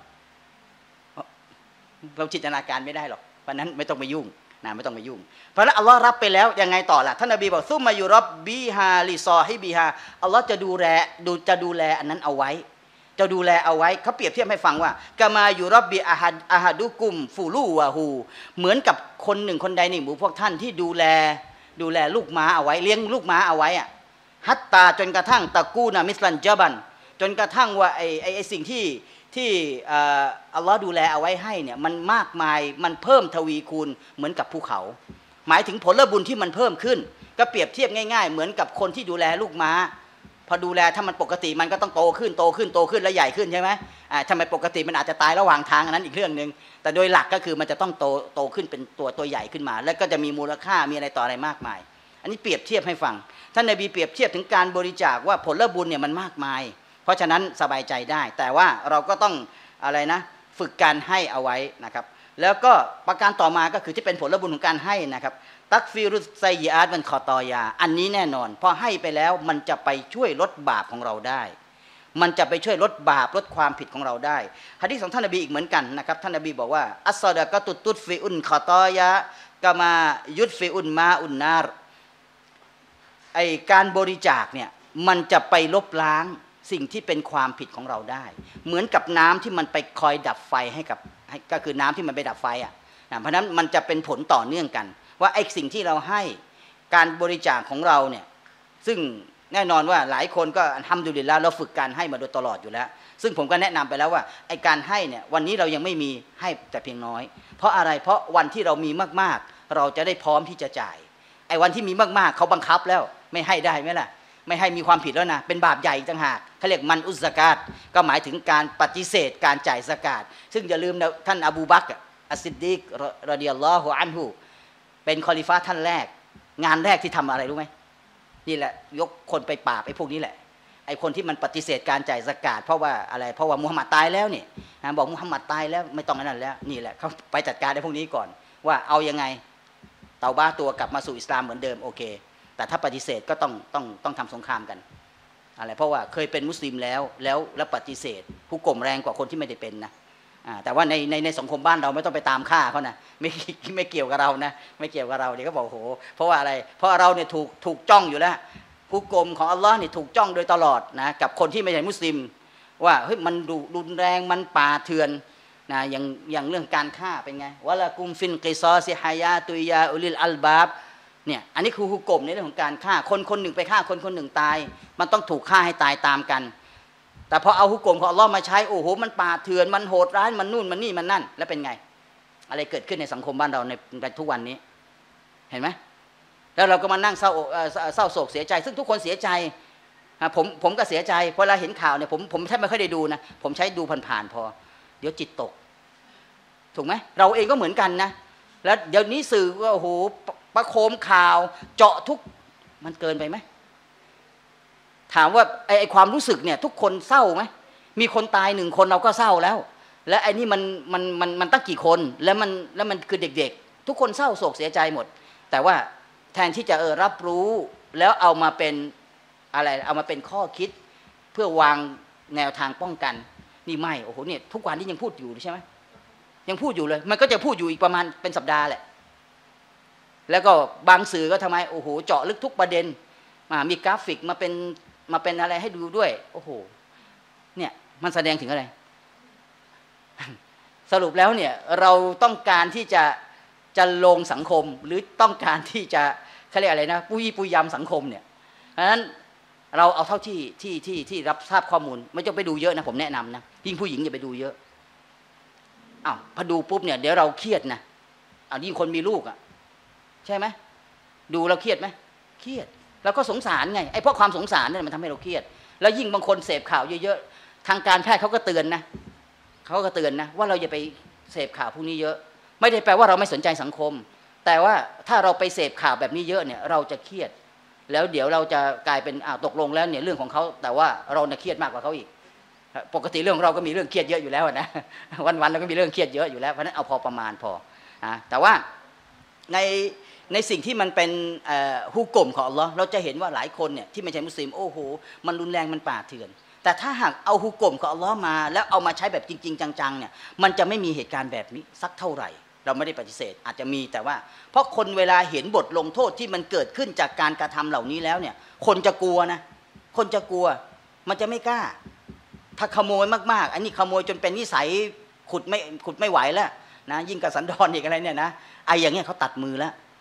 เราจินตนาการไม่ได้หรอกเพราะนั้นไม่ต้องไปยุ่งนะไม่ต้องไปยุ่งเพราะนั้นอัลลอฮ์รับไปแล้วยังไงต่อล่ะท่านนบีบอกซุมมายุรับบีฮาลิซอฮิบีฮาอัลลอฮ์จะดูแลดูจะดูแลอันนั้นเอาไว้จะดูแลเอาไว้เขาเปรียบเทียบให้ฟังว่ากามายุรับบีอาฮัดอาฮัดุกุมฟูลูวะฮูเหมือนกับคนหนึ่งคนใดหนึ่งหมู่พวกท่านที่ดูแลดูแลลูกม้าเอาไว้เลี้ยงลูกม้าเอาไว้อะฮัตตาจนกระทั่งตะกูนามิสลันเจบันจนกระทั่งว่าไอ้ไอ้ไอ้สิ่งที่ที่อัลลอฮ์ดูแลเอาไว้ให้เนี่ยมันมากมายมันเพิ่มทวีคูณเหมือนกับภูเขาหมายถึงผลบุญที่มันเพิ่มขึ้นก็เปรียบเทียบง่ายๆเหมือนกับคนที่ดูแลลูกม้าพอดูแลถ้ามันปกติมันก็ต้องโตขึ้นโตขึ้นโตขึ้นและใหญ่ขึ้นใช่ไหมอ่าทำไมปกติมันอาจจะตายระหว่างทางอันนั้นอีกเรื่องนึงแต่โดยหลักก็คือมันจะต้องโตโตขึ้นเป็นตัวตัวใหญ่ขึ้นมาแล้วก็จะมีมูลค่ามีอะไรต่ออะไรมากมายอันนี้เปรียบเทียบให้ฟังท่านนบีเปรียบเทียบถึงการบริจาคว่าผลบุญเนี่ยมันมากมายเพราะฉะนั้นสบายใจได้แต่ว่าเราก็ต้องอะไรนะฝึกการให้เอาไว้นะครับแล้วก็ประการต่อมาก็คือที่เป็นผลบุญของการให้นะครับตักฟิรุสไซยิอาตมันคอตอยาอันนี้แน่นอนพอให้ไปแล้วมันจะไปช่วยลดบาปของเราได้มันจะไปช่วยลดบาปลดความผิดของเราได้หะดีษของท่านนบีอีกเหมือนกันนะครับท่านนบีบอกว่าอัสซอดะกะตุตุดฟิอุนคอตอยากะมายุดฟิอุนมาอุนนารไอการบริจาคเนี่ยมันจะไปลบล้างสิ่งที่เป็นความผิดของเราได้เหมือนกับน้ำที่มันไปคอยดับไฟให้กับก็คือน้ำที่มันไปดับไฟอ่ะเพราะฉะนั้นมันจะเป็นผลต่อเนื่องกันว่าไอ้สิ่งที่เราให้การบริจาคของเราเนี่ยซึ่งแน่นอนว่าหลายคนก็อัลฮัมดุลิลละห์เราฝึกการให้มาโดยตลอดอยู่แล้วซึ่งผมก็แนะนำไปแล้วว่าไอ้การให้เนี่ยวันนี้เรายังไม่มีให้แต่เพียงน้อยเพราะอะไรเพราะวันที่เรามีมากๆเราจะได้พร้อมที่จะจ่ายไอ้วันที่มีมากๆเขาบังคับแล้วไม่ให้ได้ไหมล่ะไม่ให้มีความผิดแล้วนะเป็นบาปใหญ่ต่างหากเขาเรียกมันอุซซะกาตก็หมายถึงการปฏิเสธการจ่ายซะกาตซึ่งอย่าลืมนะท่านอบูบักรอัสซิดดีกรอฎิยัลลอฮุอันฮุเป็นคอลิฟะท่านแรกงานแรกที่ทำอะไรรู้ไหมนี่แหละยกคนไปปราบไอ้พวกนี้แหละไอ้คนที่มันปฏิเสธการจ่ายซะกาตเพราะว่าอะไรเพราะว่ามุฮัมมัดตายแล้วนี่บอกมุฮัมมัดตายแล้วไม่ต้องนั่นแล้วนี่แหละเขาไปจัดการไอ้พวกนี้ก่อนว่าเอายังไงเตาบ้าตัวกลับมาสู่อิสลามเหมือนเดิมโอเคแต่ถ้าปฏิเสธก็ต้องต้องต้องทำสงครามกันอะไรเพราะว่าเคยเป็นมุสลิมแล้วแล้วแล้วปฏิเสธผู้กลมแรงกว่าคนที่ไม่ได้เป็นนะแต่ว่าในในในสังคมบ้านเราไม่ต้องไปตามฆ่าเขานะไม่ไม่เกี่ยวกับเรานะไม่เกี่ยวกับเราเดี๋ยวก็บอกโหเพราะว่าอะไรเพราะเราเนี่ยถูกถูกจ้องอยู่แล้วผู้กลมของอัลลอฮ์เนี่ยถูกจ้องโดยตลอดนะกับคนที่ไม่ใช่มุสลิมว่าเฮ้ยมันรุนแรงมันป่าเถื่อนนะอย่างอย่างเรื่องการฆ่าเป็นไงวะละกุมฟินกิซอซิฮายาตุยาอุลิลอัลบาบเนี่ยอันนี้คือฮุกมในเรื่องของการฆ่าคนคนหนึ่งไปฆ่าคนคนหนึ่งตายมันต้องถูกฆ่าให้ตายตามกันแต่พอเอาฮุกมของอัลลอฮ์มาใช้โอ้โหมันป่าเถื่อนมันโหดร้ายมันนู่นมันนี่มันนั่นแล้วเป็นไงอะไรเกิดขึ้นในสังคมบ้านเราในในทุกวันนี้เห็นไหมแล้วเราก็มานั่งเศร้าเศร้าโศกเสียใจซึ่งทุกคนเสียใจผมผมก็เสียใจเพราะเราเห็นข่าวเนี่ยผมผมแทบไม่ค่อยได้ดูนะผมใช้ดูผ่านๆพอเดี๋ยวจิตตกถูกไหมเราเองก็เหมือนกันนะแล้วเดี๋ยวนี้สื่อก็โอ้โหประโคมข่าวเจาะทุกมันเกินไปไหมถามว่าไอ้ความรู้สึกเนี่ยทุกคนเศร้าไหมมีคนตายหนึ่งคนเราก็เศร้าแล้วและไอ้นี่มันมันมันมันตั้งกี่คนแล้วมันแล้วมันคือเด็กๆทุกคนเศร้าโศกเสียใจหมดแต่ว่าแทนที่จะเออรับรู้แล้วเอามาเป็นอะไรเอามาเป็นข้อคิดเพื่อวางแนวทางป้องกันนี่ไม่โอ้โหเนี่ยทุกวันนี้ยังพูดอยู่ใช่ไหมยังพูดอยู่เลยมันก็จะพูดอยู่อีกประมาณเป็นสัปดาห์แหละแล้วก็บางสื่อก็ทำไมโอ้โหเจาะลึกทุกประเด็นมามีกราฟิกมาเป็นมาเป็นอะไรให้ดูด้วยโอ้โหเนี่ยมันแสดงถึงอะไรสรุปแล้วเนี่ยเราต้องการที่จะจะลงสังคมหรือต้องการที่จะเขาเรียกอะไรนะปุยปุยยำสังคมเนี่ยเพราะฉะนั้นเราเอาเท่าที่ที่ที่ที่รับทราบข้อมูลไม่ต้องไปดูเยอะนะผมแนะนำนะยิ่งผู้หญิงอย่าไปดูเยอะอ้าวพอดูปุ๊บเนี่ยเดี๋ยวเราเครียดนะอ้าวยิ่งคนมีลูกอ่ะใช่ไหมดูเราเครียดไหมเครียดแล้วก็สงสารไงไอ้เพราะความสงสารเนี่ยมันทำให้เราเครียดแล้วยิ่งบางคนเสพข่าวเยอะๆทางการแพทย์เขาก็เตือนนะเขาก็เตือนนะว่าเราอย่าไปเสพข่าวพวกนี้เยอะไม่ได้แปลว่าเราไม่สนใจสังคมแต่ว่าถ้าเราไปเสพข่าวแบบนี้เยอะเนี่ยเราจะเครียดแล้วเดี๋ยวเราจะกลายเป็นอ้าวตกลงแล้วเนี่ยเรื่องของเขาแต่ว่าเราเนี่ยเครียดมากกว่าเขาอีกปกติเรื่องของเราก็มีเรื่องเครียดเยอะอยู่แล้วนะวันๆเราก็มีเรื่องเครียดเยอะอยู่แล้วเพราะนั้นเอาพอประมาณพอนะแต่ว่าในในสิ่งที่มันเป็นฮุกมของอัลลอฮ์เราจะเห็นว่าหลายคนเนี่ยที่ไม่ใช่มุสลิมโอ้โหมันรุนแรงมันป่าเถื่อนแต่ถ้าหากเอาฮุกมของอัลลอฮ์มาแล้วเอามาใช้แบบจริงๆจังๆเนี่ยมันจะไม่มีเหตุการณ์แบบนี้สักเท่าไหร่เราไม่ได้ปฏิเสธอาจจะมีแต่ว่าเพราะคนเวลาเห็นบทลงโทษที่มันเกิดขึ้นจากการกระทำเหล่านี้แล้วเนี่ยคนจะกลัวนะคนจะกลัวมันจะไม่กล้าถ้าขโมยมากๆอันนี้ขโมยจนเป็นนิสัยขุดไม่ขุดไม่ไหวแล้วนะยิ่งกับสันดอนอีกอะไรเนี่ยนะไอ้อย่างเงี้ยเขาตัดมือแล้ว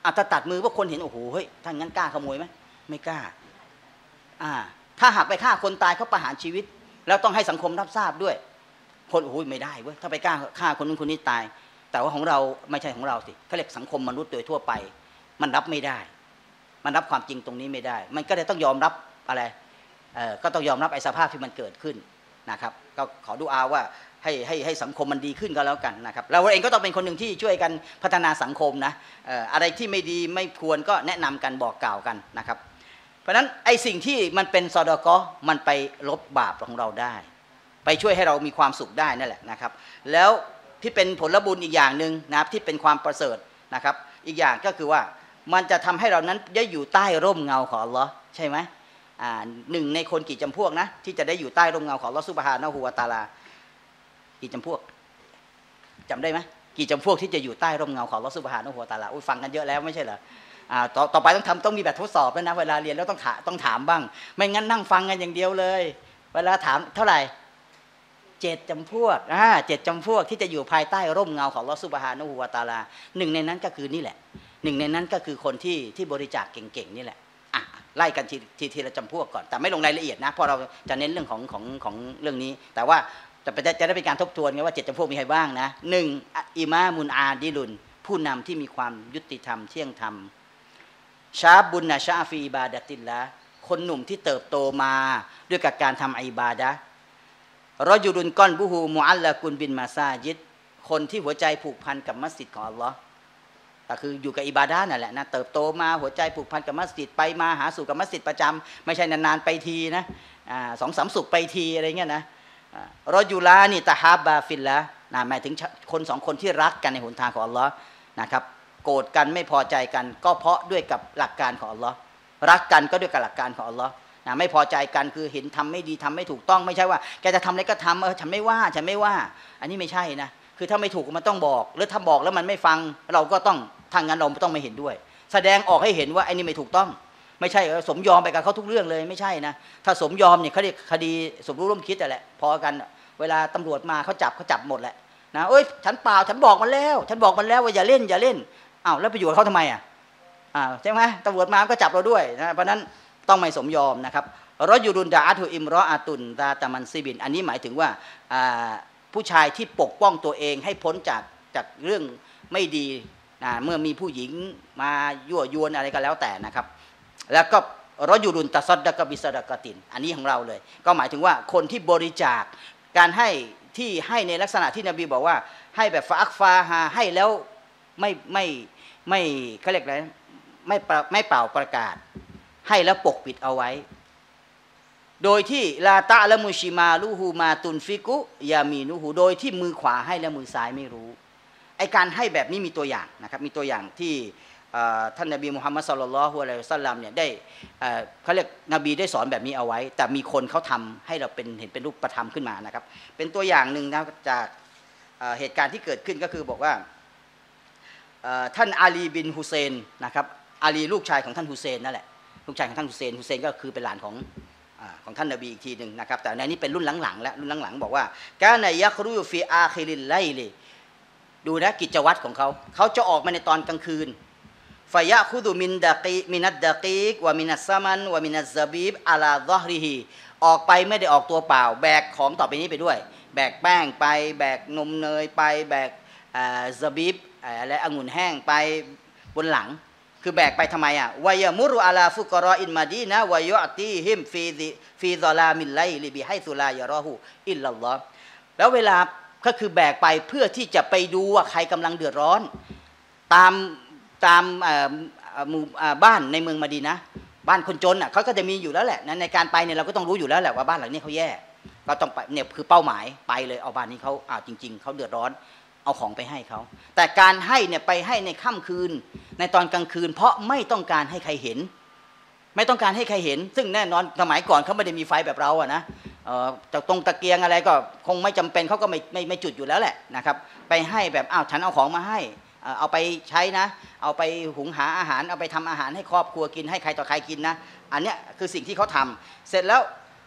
อาจจะตัดมือพวกคนเห็นโอ้โหเฮ้ยถ้างั้นกล้าขโมยไหมไม่กล้าอ่าถ้าหากไปฆ่าคนตายเขาประหารชีวิตแล้วต้องให้สังคมรับทราบด้วยคนโอ้ยไม่ได้เว้ยถ้าไปกล้าฆ่าคนนู้นคนนี้ตายแต่ว่าของเราไม่ใช่ของเราสิเขาเรียกสังคมมนุษย์โดยทั่วไปมันรับไม่ได้มันรับความจริงตรงนี้ไม่ได้มันก็เลยต้องยอมรับอะไรเออก็ต้องยอมรับไอ้สภาพที่มันเกิดขึ้นนะครับก็ขอดุอาว่าให้ให้ให้สังคมมันดีขึ้นก็แล้วกันนะครับเราเองก็ต้องเป็นคนหนึ่งที่ช่วยกันพัฒนาสังคมนะเอ่ออะไรที่ไม่ดีไม่ควรก็แนะนำกันบอกกล่าวกันนะครับเพราะฉะนั้นไอ้สิ่งที่มันเป็นซอดากอมันไปลบบาปของเราได้ไปช่วยให้เรามีความสุขได้นั่นแหละนะครับแล้วที่เป็นผลบุญอีกอย่างหนึ่งนะครับที่เป็นความประเสริฐนะครับอีกอย่างก็คือว่ามันจะทำให้เรานั้นได้อยู่ใต้ร่มเงาของอัลลอฮ์ใช่ไหมอ่าหนึ่งในคนกี่จำพวกนะที่จะได้อยู่ใต้ร่มเงาของอัลลอฮ์ซุบฮานะฮูวะตะอาลากี่จำพวกจำได้ไหมกี่จำพวกที่จะอยู่ใต้ร่มเงาของอัลลอฮ์ซุบฮานะฮูวะตะอาลาอุ้ยฟังกันเยอะแล้วไม่ใช่เหรออ่าต่อต่อไปต้องทำต้องมีแบบทดสอบแล้วนะเวลาเรียนแล้วต้องถามต้องถามบ้างไม่งั้นนั่งฟังกันอย่างเดียวเลยเวลาถามเท่าไหร่เจ็ดจำพวกอ่าเจ็ดจำพวกที่จะอยู่ภายใต้ร่มเงาของอัลลอฮ์ซุบฮานะฮูวะตะอาลาหนึ่งในนั้นก็คือนี่แหละหนึ่งในนั้นก็คือคนที่ที่บริจาคเก่งๆนี่แหละอ่ะไล่กันทีทีทีละจำพวกก่อนแต่ไม่ลงรายละเอียดนะเพราะเราจะเน้นเรื่องของของของเรื่องนี้แต่ว่าจะจะได้เป็นการทบทวนไงว่าเจ็ดจำพวกมีใครบ้างนะหนึ่งอิมามุนอาดิลุนผู้นำที่มีความยุติธรรมเที่ยงธรรมชาบุญนะชาฟีอิบาดะติลละคนหนุ่มที่เติบโตมาด้วยกับการทำอิบาดะรอยุรุนก้อนบุฮูมุอัลละกุนบินมาซาจิดคนที่หัวใจผูกพันกับมัสยิดของอัลลอฮ์ก็คืออยู่กับอิบาดะห์นั่นแหละนะเติบโตมาหัวใจผูกพันกับมัสยิดไปมาหาสู่กับมัสยิดประจำไม่ใช่นานๆไปทีนะสองสามสุขไปทีอะไรเงี้ยนะรอยูลานี่ตะฮาบาฟิลละนะหมายถึงคนสองคนที่รักกันในหนทางของอัลลอฮ์นะครับโกรธกันไม่พอใจกันก็เพราะด้วยกับหลักการของอัลลอฮ์รักกันก็ด้วยกับหลักการของอัลลอฮ์นะไม่พอใจกันคือเห็นทำไม่ดีทำไม่ถูกต้องไม่ใช่ว่าแกจะทำอะไรก็ทำเออฉันไม่ว่าฉันไม่ว่าอันนี้ไม่ใช่นะคือถ้าไม่ถูกมันต้องบอกหรือถ้าบอกแล้วมันไม่ฟังเราก็ต้องทางนั้นเราต้องไม่เห็นด้วยแสดงออกให้เห็นว่าไอ้นี่ไม่ถูกต้องไม่ใช่สมยอมไปกับเขาทุกเรื่องเลยไม่ใช่นะถ้าสมยอมเนี่ยเขาเรียกคดีสมรู้ร่วมคิดแต่แหละพอกันเวลาตำรวจมาเขาจับเขาจับหมดแหละนะเอ้ยฉันเปล่าฉันบอกมันแล้วฉันบอกมันแล้วว่าอย่าเล่นอย่าเล่นอ้าวแล้วไปอยู่กับเขาทำไมอ่ะอ่าใช่ไหมตำรวจมาก็จับเราด้วยนะเพราะนั้นต้องไม่สมยอมนะครับรอยูรุนดาอัตุอิมรออาตุนดาตามันซีบินอันนี้หมายถึงว่าผู้ชายที่ปกป้องตัวเองให้พ้นจากจากเรื่องไม่ดีนะเมื่อมีผู้หญิงมายั่วยวนอะไรก็แล้วแต่นะครับแล้วก็รอยูรุนตัสดดะกบิสดะกตินอันนี้ของเราเลยก็หมายถึงว่าคนที่บริจาคการให้ที่ให้ในลักษณะที่นบีบอกว่าให้แบบฟาอักฟาฮาให้แล้วไม่ไม่ไม่เขาเรียกอะไรไม่ไม่เป่าประกาศให้แล้วปกปิดเอาไว้โดยที่ลาตะละมุชิมาลูฮูมาตุนฟิกุยามีนูฮูโดยที่มือขวาให้และมือซ้ายไม่รู้ไอการให้แบบนี้มีตัวอย่างนะครับมีตัวอย่างที่ท่านนบีมุฮัมมัดศ็อลลัลลอฮุอะลัยฮิวะซัลลัมเนี่ยได้เขาเรียกนบีได้สอนแบบนี้เอาไว้แต่มีคนเขาทำให้เราเป็นเห็นเป็นรูปธรรมขึ้นมานะครับเป็นตัวอย่างหนึ่งนะจากเหตุการณ์ที่เกิดขึ้นก็คือบอกว่าท่านอาลีบินฮุเซนนะครับอาลีลูกชายของท่านฮุเซนนั่นแหละลูกชายของท่านฮุเซนฮุเซนก็คือเป็นหลานของของท่านนบีอีกทีหนึ่งนะครับแต่ในนี้เป็นรุ่นหลังๆแล้วรุ่นหลังๆบอกว่ากานะยักรูฟีอาคิริลไลลิดูนะกิจวัตรของเขาเขาจะออกมาในตอนกลางคืนฟายะคุดุมินดะกีมินัดดะกีกวะมินัสซามันวะมินัสซะบีบอะลาซอฮริฮิออกไปไม่ได้ออกตัวเปล่าแบกของต่อไปนี้ไปด้วยแบกแป้งไปแบกนมเนยไปแบกซะบีบอะไรองุ่นแห้งไปบนหลังคือแบกไปทำไมอ่ะวายมุรุอาลาฟุกรออินมาดีนะวายอตีฮิมฟีฟีซอลามิลไลลิบิให้สุลายารอฮูอิลลัลลอฮ์แล้วเวลาก็คือแบกไปเพื่อที่จะไปดูว่าใครกำลังเดือดร้อนตามตามหมู่บ้านในเมืองมะดีนะห์บ้านคนจนอ่ะเขาก็จะมีอยู่แล้วแหละในการไปเนี่ยเราก็ต้องรู้อยู่แล้วแหละว่าบ้านหลังนี้เขาแย่ก็ต้องไปเนี่ยคือเป้าหมายไปเลยเอาบ้านนี้เขาอ้าวจริงๆเขาเดือดร้อนเอาของไปให้เขาแต่การให้เนี่ยไปให้ในค่ำคืนในตอนกลางคืนเพราะไม่ต้องการให้ใครเห็นไม่ต้องการให้ใครเห็นซึ่งแน่นอนสมัยก่อนเขาไม่ได้มีไฟแบบเราอะนะจากตรงตะเกียงอะไรก็คงไม่จำเป็นเขาก็ไม่ไม่ไม่จุดอยู่แล้วแหละนะครับไปให้แบบอ้าวฉันเอาของมาให้เอาไปใช้นะเอาไปหุงหาอาหารเอาไปทำอาหารให้ครอบครัวกินให้ใครต่อใครกินนะอันเนี้ยคือสิ่งที่เขาทำเสร็จแล้ว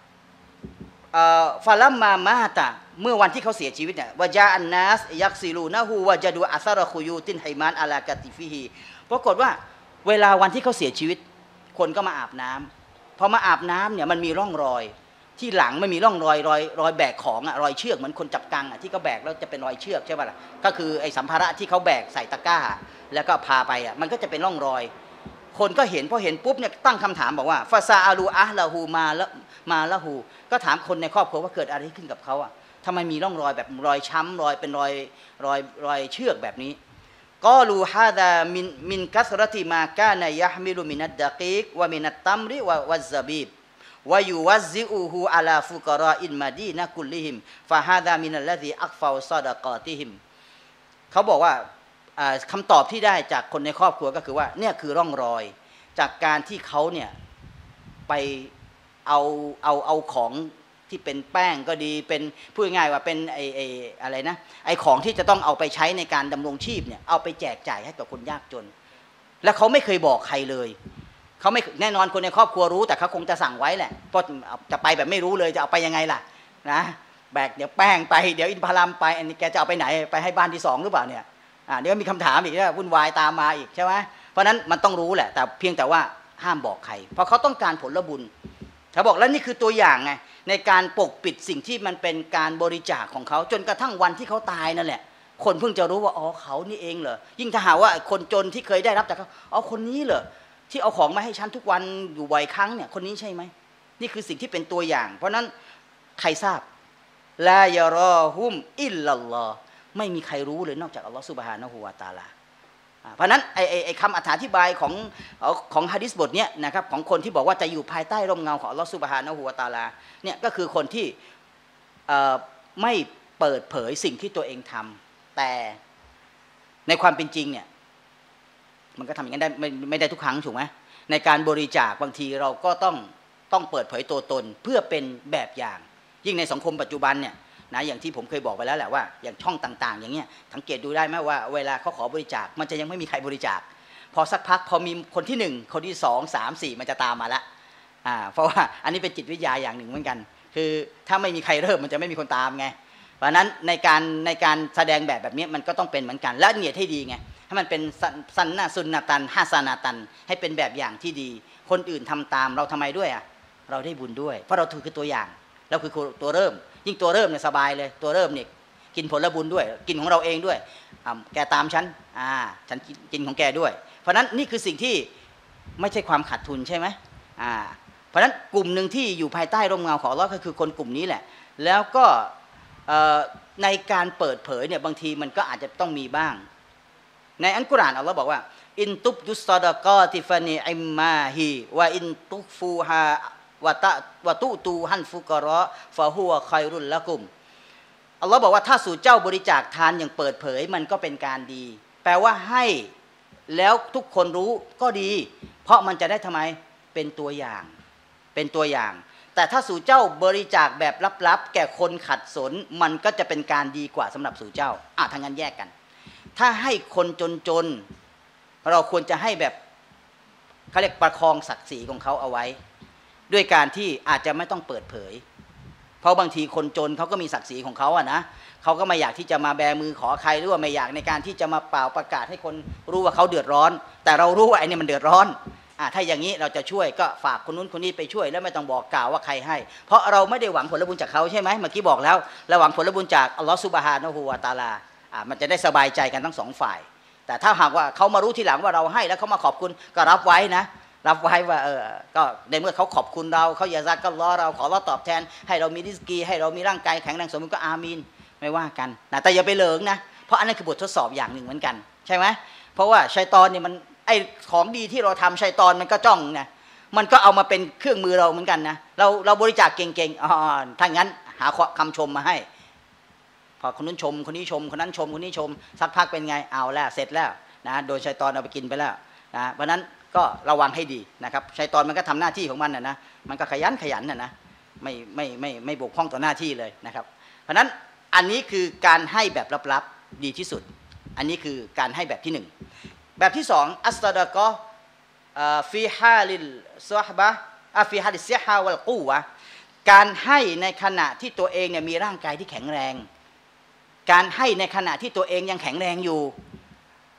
ฟาลัมมามาตาเมื่อวันที่เขาเสียชีวิตเนี่ยวะจาอันนัสยักซิลูนะฮูวะจาดูอัซารคุยูตินไฮมานอาลากาติฟิฮีปรากฏว่าเวลาวันที่เขาเสียชีวิตคนก็มาอาบน้ำพอมาอาบน้ำเนี่ยมันมีร่องรอยที่หลังไม่มีร่องรอยรอยรอยแบกของอะรอยเชือกเหมือนคนจับกังอะที่เขาแบกแล้วจะเป็นรอยเชือกใช่ป่ะล่ะก็คือไอ้สัมภาระที่เขาแบกใส่ตะกร้าแล้วก็พาไปอะมันก็จะเป็นร่องรอยคนก็เห็นพอเห็นปุ๊บเนี่ยตั้งคำถามบอกว่าฟาซาอาลูอะละฮูมาละมาละฮูก็ถามคนในครอบครัวว่าเกิดอะไรขึ้นกับเขาอะทำไมมีร่องรอยแบบรอยช้ำรอยเป็นรอยรอยรอยเชือกแบบนี้ก็รูฮาดามินมินกัสรติมากานยะฮมิลุมินัดดะกีกวะมินัตตัมริวะวัซซะบีบวะยูวัซซิอูฮูอะลาฟุกรออินมาดีนะกุลลิฮิมฟะฮาดามินัลลซีอักฟาซอดะกอติฮิมเขาบอกว่าคำตอบที่ได้จากคนในครอบครัวก็คือว่าเนี่ยคือร่องรอยจากการที่เขาเนี่ยไปเอาเอาเอาของที่เป็นแป้งก็ดีเป็นพูดง่ายว่าเป็นไอไออะไรนะไอของที่จะต้องเอาไปใช้ในการดำรงชีพเนี่ยเอาไปแจกจ่ายให้กับคนยากจนแล้วเขาไม่เคยบอกใครเลยเขาไม่แน่นอนคนในครอบครัวรู้แต่เขาคงจะสั่งไว้แหละเพราะจะไปแบบไม่รู้เลยจะเอาไปยังไงล่ะนะแบกเดี๋ยวแป้งไปเดี๋ยวอินทผลัมไปอันนี้แกจะเอาไปไหนไปให้บ้านที่สองหรือเปล่าเนี่ยอ่าเดี๋ยวมีคำถามอีกว่าวุ่นวายตามมาอีกใช่ไหมเพราะนั้นมันต้องรู้แหละแต่เพียงแต่ว่าห้ามบอกใครเพราะเขาต้องการผลบุญเขาบอกแล้วนี่คือตัวอย่างไงในการปกปิดสิ่งที่มันเป็นการบริจาคของเขาจนกระทั่งวันที่เขาตายนั่นแหละคนเพิ่งจะรู้ว่าอ๋อเขานี่เองเหรอยิ่งถ้าหาว่าคนจนที่เคยได้รับจากเขาอ๋อคนนี้เหรอที่เอาของมาให้ฉันทุกวันอยู่บ่อยครั้งเนี่ยคนนี้ใช่ไหมนี่คือสิ่งที่เป็นตัวอย่างเพราะนั้นใครทราบลายารอฮุมอิลลัลลอฮ์ไม่มีใครรู้เลยนอกจากอัลลอฮฺซุบฮานะฮูวะตะอาลาเพราะนั้นไอ้ไอ้คำอธิบายของของหะดีษบทเนี้ยนะครับของคนที่บอกว่าจะอยู่ภายใต้ร่มเงาของอัลลอฮฺซุบฮานะฮูวะตะอาลาเนี่ยก็คือคนที่ไม่เปิดเผยสิ่งที่ตัวเองทำแต่ในความเป็นจริงเนี่ยมันก็ทำอย่างนั้นได้ไม่ไม่ได้ทุกครั้งถูกไหมในการบริจาคบางทีเราก็ต้องต้องเปิดเผยตัวตนเพื่อเป็นแบบอย่างยิ่งในสังคมปัจจุบันเนี่ยนะอย่างที่ผมเคยบอกไปแล้วแหละว่าอย่างช่องต่างๆอย่างเงี้ยสังเกตดูได้ไหมว่าเวลาเขาขอบริจาคมันจะยังไม่มีใครบริจาคพอสักพักพอมีคนที่หนึ่งคนที่สองสามสี่มันจะตามมาละอ่าเพราะว่าอันนี้เป็นจิตวิทยาอย่างหนึ่งเหมือนกันคือถ้าไม่มีใครเริ่มมันจะไม่มีคนตามไงเพราะนั้นในการในการแสดงแบบแบบนี้มันก็ต้องเป็นเหมือนกันและเนียดให้ดีไงให้มันเป็นสันนะซุนนะตันฮาซานาตันให้เป็นแบบอย่างที่ดีคนอื่นทำตามเราทำไมด้วยอ่ะเราได้บุญด้วยเพราะเราถือคือตัวอย่างเราคือตัวเริ่มยิ่งตัวเริ่มเนี่ยสบายเลยตัวเริ่มเนี่ยกินผลบุญด้วยกินของเราเองด้วยแกตามฉันอ่าฉันกินของแกด้วยเพราะนั้นนี่คือสิ่งที่ไม่ใช่ความขาดทุนใช่ไหมอ่าเพราะนั้นกลุ่มหนึ่งที่อยู่ภายใต้ร่มเงาของอัลเลาะห์ก็คือคนกลุ่มนี้แหละแล้วก็ในการเปิดเผยเนี่ยบางทีมันก็อาจจะต้องมีบ้างในอัลกุรอานอัลเลาะห์บอกว่าอินตุบดุสซอดะกอติฟะนิอิมมาฮิวะอินตุฟูฮาวะตะวะตุตูฮันฟุกรอฟะฮุวะคอยรุลละกุมอัลลอฮ์บอกว่าถ้าสู่เจ้าบริจาคทานอย่างเปิดเผยมันก็เป็นการดีแปลว่าให้แล้วทุกคนรู้ก็ดีเพราะมันจะได้ทำไมเป็นตัวอย่างเป็นตัวอย่างแต่ถ้าสู่เจ้าบริจาคแบบลับๆแก่คนขัดสนมันก็จะเป็นการดีกว่าสำหรับสู่เจ้าอ่ะทางนั้นแยกกันถ้าให้คนจนๆเราควรจะให้แบบเขาเรียกประคองศักดิ์ศรีของเขาเอาไว้ด้วยการที่อาจจะไม่ต้องเปิดเผยเพราะบางทีคนจนเขาก็มีศักดิ์ศรีของเขาอะนะเขาก็ไม่อยากที่จะมาแบมือขอใครหรือว่าไม่อยากในการที่จะมาเป่าประกาศให้คนรู้ว่าเขาเดือดร้อนแต่เรารู้ว่าไอ้นี่มันเดือดร้อนอ่ะถ้าอย่างนี้เราจะช่วยก็ฝากคนนู้นคนนี้ไปช่วยแล้วไม่ต้องบอกกล่าวว่าใครให้เพราะเราไม่ได้หวังผลบุญจากเขาใช่ไหมเมื่อกี้บอกแล้วเราหวังผลบุญจากอัลลอฮฺซุบฮานะฮูวะตะอาลาอ่ะมันจะได้สบายใจกันทั้งสองฝ่ายแต่ถ้าหากว่าเขามารู้ทีหลังว่าเราให้แล้วเขามาขอบคุณก็รับไว้นะรับไว้ว่าเออก็ในเมื่อเขาขอบคุณเราเขาอยากซักก็รอเราขอเราตอบแทนให้เรามีริสกีให้เรามีร่างกายแข็งแรงสมบูรณ์ก็อามีนไม่ว่ากันนะแต่อย่าไปเหลิงนะเพราะอันนั้นคือบททดสอบอย่างหนึ่งเหมือนกันใช่ไหมเพราะว่าชัยฏอนเนี่ยมันไอของดีที่เราทำชัยฏอนมันก็จ้องนะมันก็เอามาเป็นเครื่องมือเราเหมือนกันนะเราเราบริจาคเก่งๆอ๋อถ้างั้นหาคำชมมาให้พอคนนู้นชมคนนี้ชมคนนั้นชมคนนี้ชมสักพักเป็นไงเอาแล้วเสร็จแล้วนะโดนชัยฏอนเอาไปกินไปแล้วนะเพราะนั้นก็ระวังให้ดีนะครับชัยฏอนมันก็ทำหน้าที่ของมันนะนะมันก็ขยันขยันนะนะไม่ไม่ไม่ไม่บกพร่องต่อหน้าที่เลยนะครับเพราะนั้นอันนี้คือการให้แบบลับๆดีที่สุดอันนี้คือการให้แบบที่หนึ่งแบบที่สองอัสซะดะกอฟีฮาลิลซอฮบะอะฟีฮาลิซิฮาวัลกูวะการให้ในขณะที่ตัวเองเนี่ยมีร่างกายที่แข็งแรงการให้ในขณะที่ตัวเองยังแข็งแรงอยู่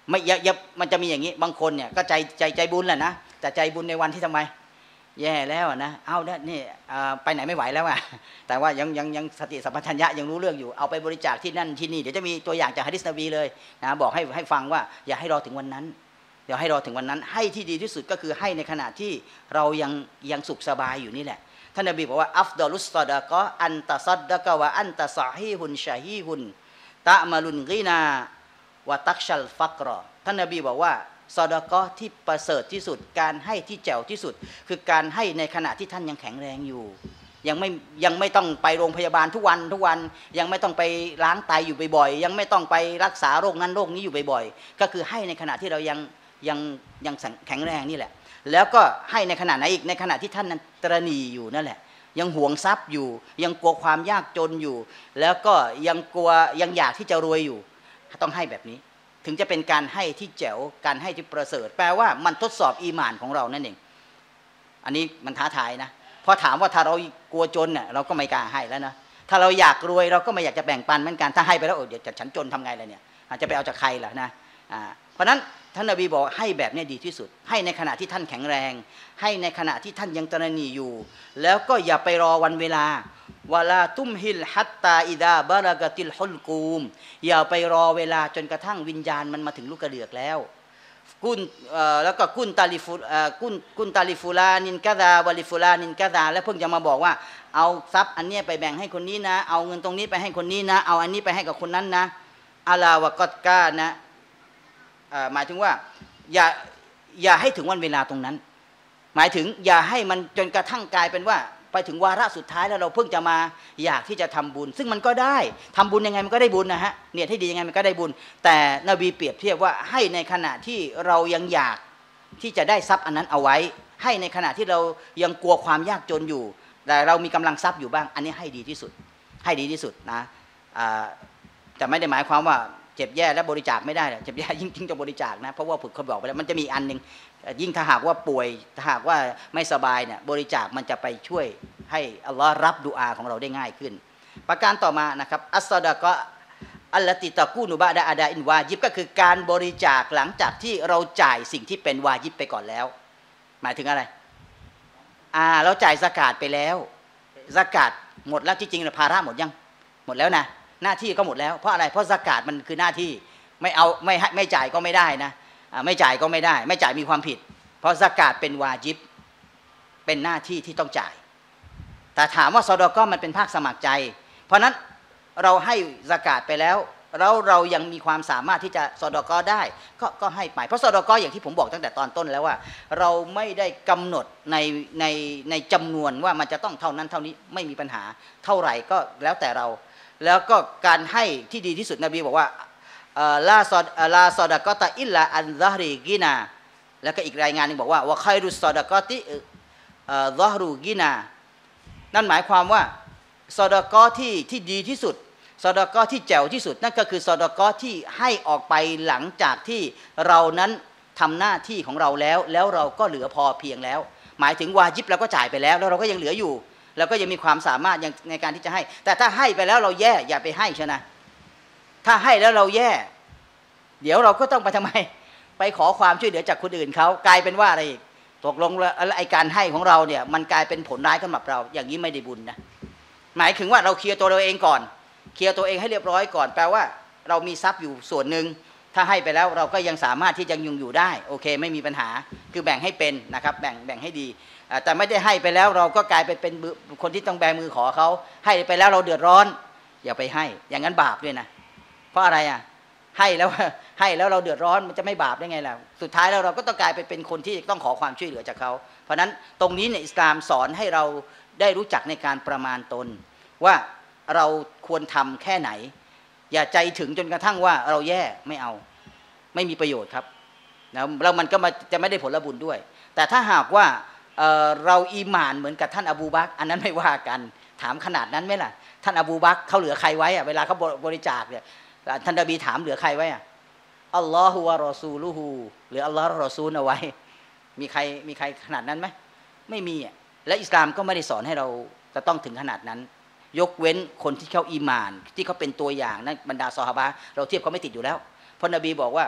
ไม่อย่าอย่ามันจะมีอย่างนี้บางคนเนี่ยก็ใจใจใจบุญแหละนะแต่ใจบุญในวันที่ทำไมแย่แล้วนะเอาเนี่ยนี่ไปไหนไม่ไหวแล้วอะแต่ว่ายังยังยังสติสัมปชัญญะยังรู้เรื่องอยู่เอาไปบริจาคที่นั่นที่นี่เดี๋ยวจะมีตัวอย่างจากหะดีษนบีเลยนะบอกให้ให้ฟังว่าอย่าให้รอถึงวันนั้นเดี๋ยวให้รอถึงวันนั้นให้ที่ดีที่สุดก็คือให้ในขณะที่เรายังยังสุขสบายอยู่นี่แหละท่านนบีบอกว่าอัฟดอลุสซอดะกออันตะซัดดะกะวะอันตะซอฮีฮุนชะฮีฮุนตะมาลุนกีนาวะตักชัลฟักรอท่านนบีบอกว่าซอดะกอที่ประเสริฐที่สุดการให้ที่แจ๋วที่สุดคือการให้ในขณะที่ท่านยังแข็งแรงอยู่ยังไม่ยังไม่ต้องไปโรงพยาบาลทุกวันทุกวันยังไม่ต้องไปล้างไตอยู่บ่อยๆยังไม่ต้องไปรักษาโรคนั้นโรคนี้อยู่บ่อยๆก็คือให้ในขณะที่เรายังยังยังแข็งแรงนี่แหละแล้วก็ให้ในขณะไหนอีกในขณะที่ท่านนั้นตระหนี่อยู่นั่นแหละยังหวงทรัพย์อยู่ยังกลัวความยากจนอยู่แล้วก็ยังกลัวยังอยากที่จะรวยอยู่ต้องให้แบบนี้ถึงจะเป็นการให้ที่แจ๋วการให้ที่ประเสริฐแปลว่ามันทดสอบอีหม่านของเรานั่นเองอันนี้มันท้าทายนะเพราะถามว่าถ้าเรากลัวจนเนี่ยเราก็ไม่กล้าให้แล้วนะถ้าเราอยากรวยเราก็ไม่อยากจะแบ่งปันเหมือนกันถ้าให้ไปแล้วเดี๋ยวจะฉันจนทำไงล่ะเนี่ยอาจจะไปเอาจากใครล่ะนะอ่าเพราะนั้นท่านนบีบอกให้แบบนี้ดีที่สุดให้ในขณะที่ท่านแข็งแรงให้ในขณะที่ท่านยังตระหนี่อยู่แล้วก็อย่าไปรอวันเวลาวะลาตุมฮิลฮัตตาอิดาบารากติลฮุลกูมอย่าไปรอเวลาจนกระทั่งวิญญาณมันมาถึงลูกกระเดือกแล้วกุนแล้วก็กุนตาลิฟูกุนกุนตาลิฟูลานินกะซาวะลิฟูลานินกะซาแล้วเพิ่งจะมาบอกว่าเอาทรัพย์อันนี้ไปแบ่งให้คนนี้นะเอาเงินตรงนี้ไปให้คนนี้นะเอาอันนี้ไปให้กับคนนั้นนะอาลาวะกอดกานะหมายถึงว่าอย่าอย่าให้ถึงวันเวลาตรงนั้นหมายถึงอย่าให้มันจนกระทั่งกลายเป็นว่าไปถึงวาระสุดท้ายแล้วเราเพิ่งจะมาอยากที่จะทำบุญซึ่งมันก็ได้ทำบุญยังไงมันก็ได้บุญนะฮะเนียดให้ดียังไงมันก็ได้บุญแต่นบีเปรียบเทียบว่าให้ในขณะที่เรายังอยากที่จะได้ทรัพย์อันนั้นเอาไว้ให้ในขณะที่เรายังกลัวความยากจนอยู่แต่เรามีกำลังทรัพย์อยู่บ้างอันนี้ให้ดีที่สุดให้ดีที่สุดนะแต่ไม่ได้หมายความว่าเจ็บแย่แล้วบริจาคไม่ได้เจ็บแย่ยิ่งยิ่งจะบริจาคนะเพราะว่าผมเขาบอกไปแล้วมันจะมีอันหนึ่งยิ่งถ้าหากว่าป่วยถ้าหากว่าไม่สบายเนี่ยบริจาคมันจะไปช่วยให้อัลลอฮ์รับดุอาของเราได้ง่ายขึ้นประการต่อมานะครับอัสซอดะกออัลลติตะกูนุบะดะอาดาอินวาญิบก็คือการบริจาคหลังจากที่เราจ่ายสิ่งที่เป็นวาญิบไปก่อนแล้วหมายถึงอะไรอ่าเราจ่ายซะกาตไปแล้วซะกาตหมดแล้วจริงๆภาระหมดยังหมดแล้วนะหน้าที่ก็หมดแล้วเพราะอะไรเพราะซะกาตมันคือหน้าที่ไม่เอาไม่ไม่จ่ายก็ไม่ได้นะไม่จ่ายก็ไม่ได้ไม่จ่ายมีความผิดเพราะซะกาตเป็นวาญิบเป็นหน้าที่ที่ต้องจ่ายแต่ถามว่าซอดาก็มันเป็นภาคสมัครใจเพราะนั้นเราให้ซะกาตไปแล้วแล้วเรายังมีความสามารถที่จะซอดาก็ได้ก็ก็ให้ไปเพราะซอดาก็อย่างที่ผมบอกตั้งแต่ตอนต้นแล้วว่าเราไม่ได้กำหนดในในในจำนวนว่ามันจะต้องเท่านั้นเท่านี้ไม่มีปัญหาเท่าไหร่ก็แล้วแต่เราแล้วก็การให้ที่ดีที่สุดนบีบอกว่าลาซอดลาซอดะกอตะอิลลาอันซะฮรีกินาแล้วก็อีกรายงานนึงบอกว่าวะไครุสซอดะกอติซะฮรูกินานั่นหมายความว่าซอดะกอที่ที่ดีที่สุดซอดะกอที่แจ๋วที่สุดนั่นก็คือซอดะกอที่ให้ออกไปหลังจากที่เรานั้นทำหน้าที่ของเราแล้วแล้วเราก็เหลือพอเพียงแล้วหมายถึงวาญิบเราก็จ่ายไปแล้วแล้วเราก็ยังเหลืออยู่เราก็ยังมีความสามารถในการที่จะให้แต่ถ้าให้ไปแล้วเราแย่อย่าไปให้ใช่ไหมถ้าให้แล้วเราแย่เดี๋ยวเราก็ต้องไปทำไมไปขอความช่วยเหลือจากคนอื่นเขากลายเป็นว่าอะไรอีกตกลงแล้วไอ้การให้ของเราเนี่ยมันกลายเป็นผลร้ายสำหรับเราอย่างนี้ไม่ได้บุญนะหมายถึงว่าเราเคลียร์ตัวเราเองก่อนเคลียร์ตัวเองให้เรียบร้อยก่อนแปลว่าเรามีทรัพย์อยู่ส่วนหนึ่งถ้าให้ไปแล้วเราก็ยังสามารถที่จะยุงอยู่ได้โอเคไม่มีปัญหาคือแบ่งให้เป็นนะครับแบ่งแบ่งให้ดีแต่ไม่ได้ให้ไปแล้วเราก็กลายไปเป็นคนที่ต้องแบมือขอเขาให้ไปแล้วเราเดือดร้อนอย่าไปให้อย่างนั้นบาปด้วยนะเพราะอะไรอ่ะให้แล้วให้แล้วเราเดือดร้อนมันจะไม่บาปได้ไงล่ะสุดท้ายแล้วเราก็ต้องกลายไปเป็นคนที่ต้องขอความช่วยเหลือจากเขาเพราะนั้นตรงนี้ในอิสลามสอนให้เราได้รู้จักในการประมาณตนว่าเราควรทำแค่ไหนอย่าใจถึงจนกระทั่งว่าเราแย่ไม่เอาไม่มีประโยชน์ครับนะแล้วมันก็มาจะไม่ได้ผลบุญด้วยแต่ถ้าหากว่า เ, เราอีหม่านเหมือนกับท่านอบูบักรอันนั้นไม่ว่ากันถามขนาดนั้นไหมล่ะท่านอบูบักรเขาเหลือใครไว้อะเวลาเขาบริจาคเนี่ยท่านนบีถามเหลือใครไว้อะอัลลอฮฺวะรอซูลุฮูหรืออัลลอฮฺรอซูลเอาไว้มีใครมีใครขนาดนั้นไหมไม่มีอ่ะและอิสลามก็ไม่ได้สอนให้เราจะต้องถึงขนาดนั้นยกเว้นคนที่เขาอีหม่านที่เขาเป็นตัวอย่างนั้นบรรดาซอฮาบะห์เราเทียบเขาไม่ติดอยู่แล้วเพราะนบีบอกว่า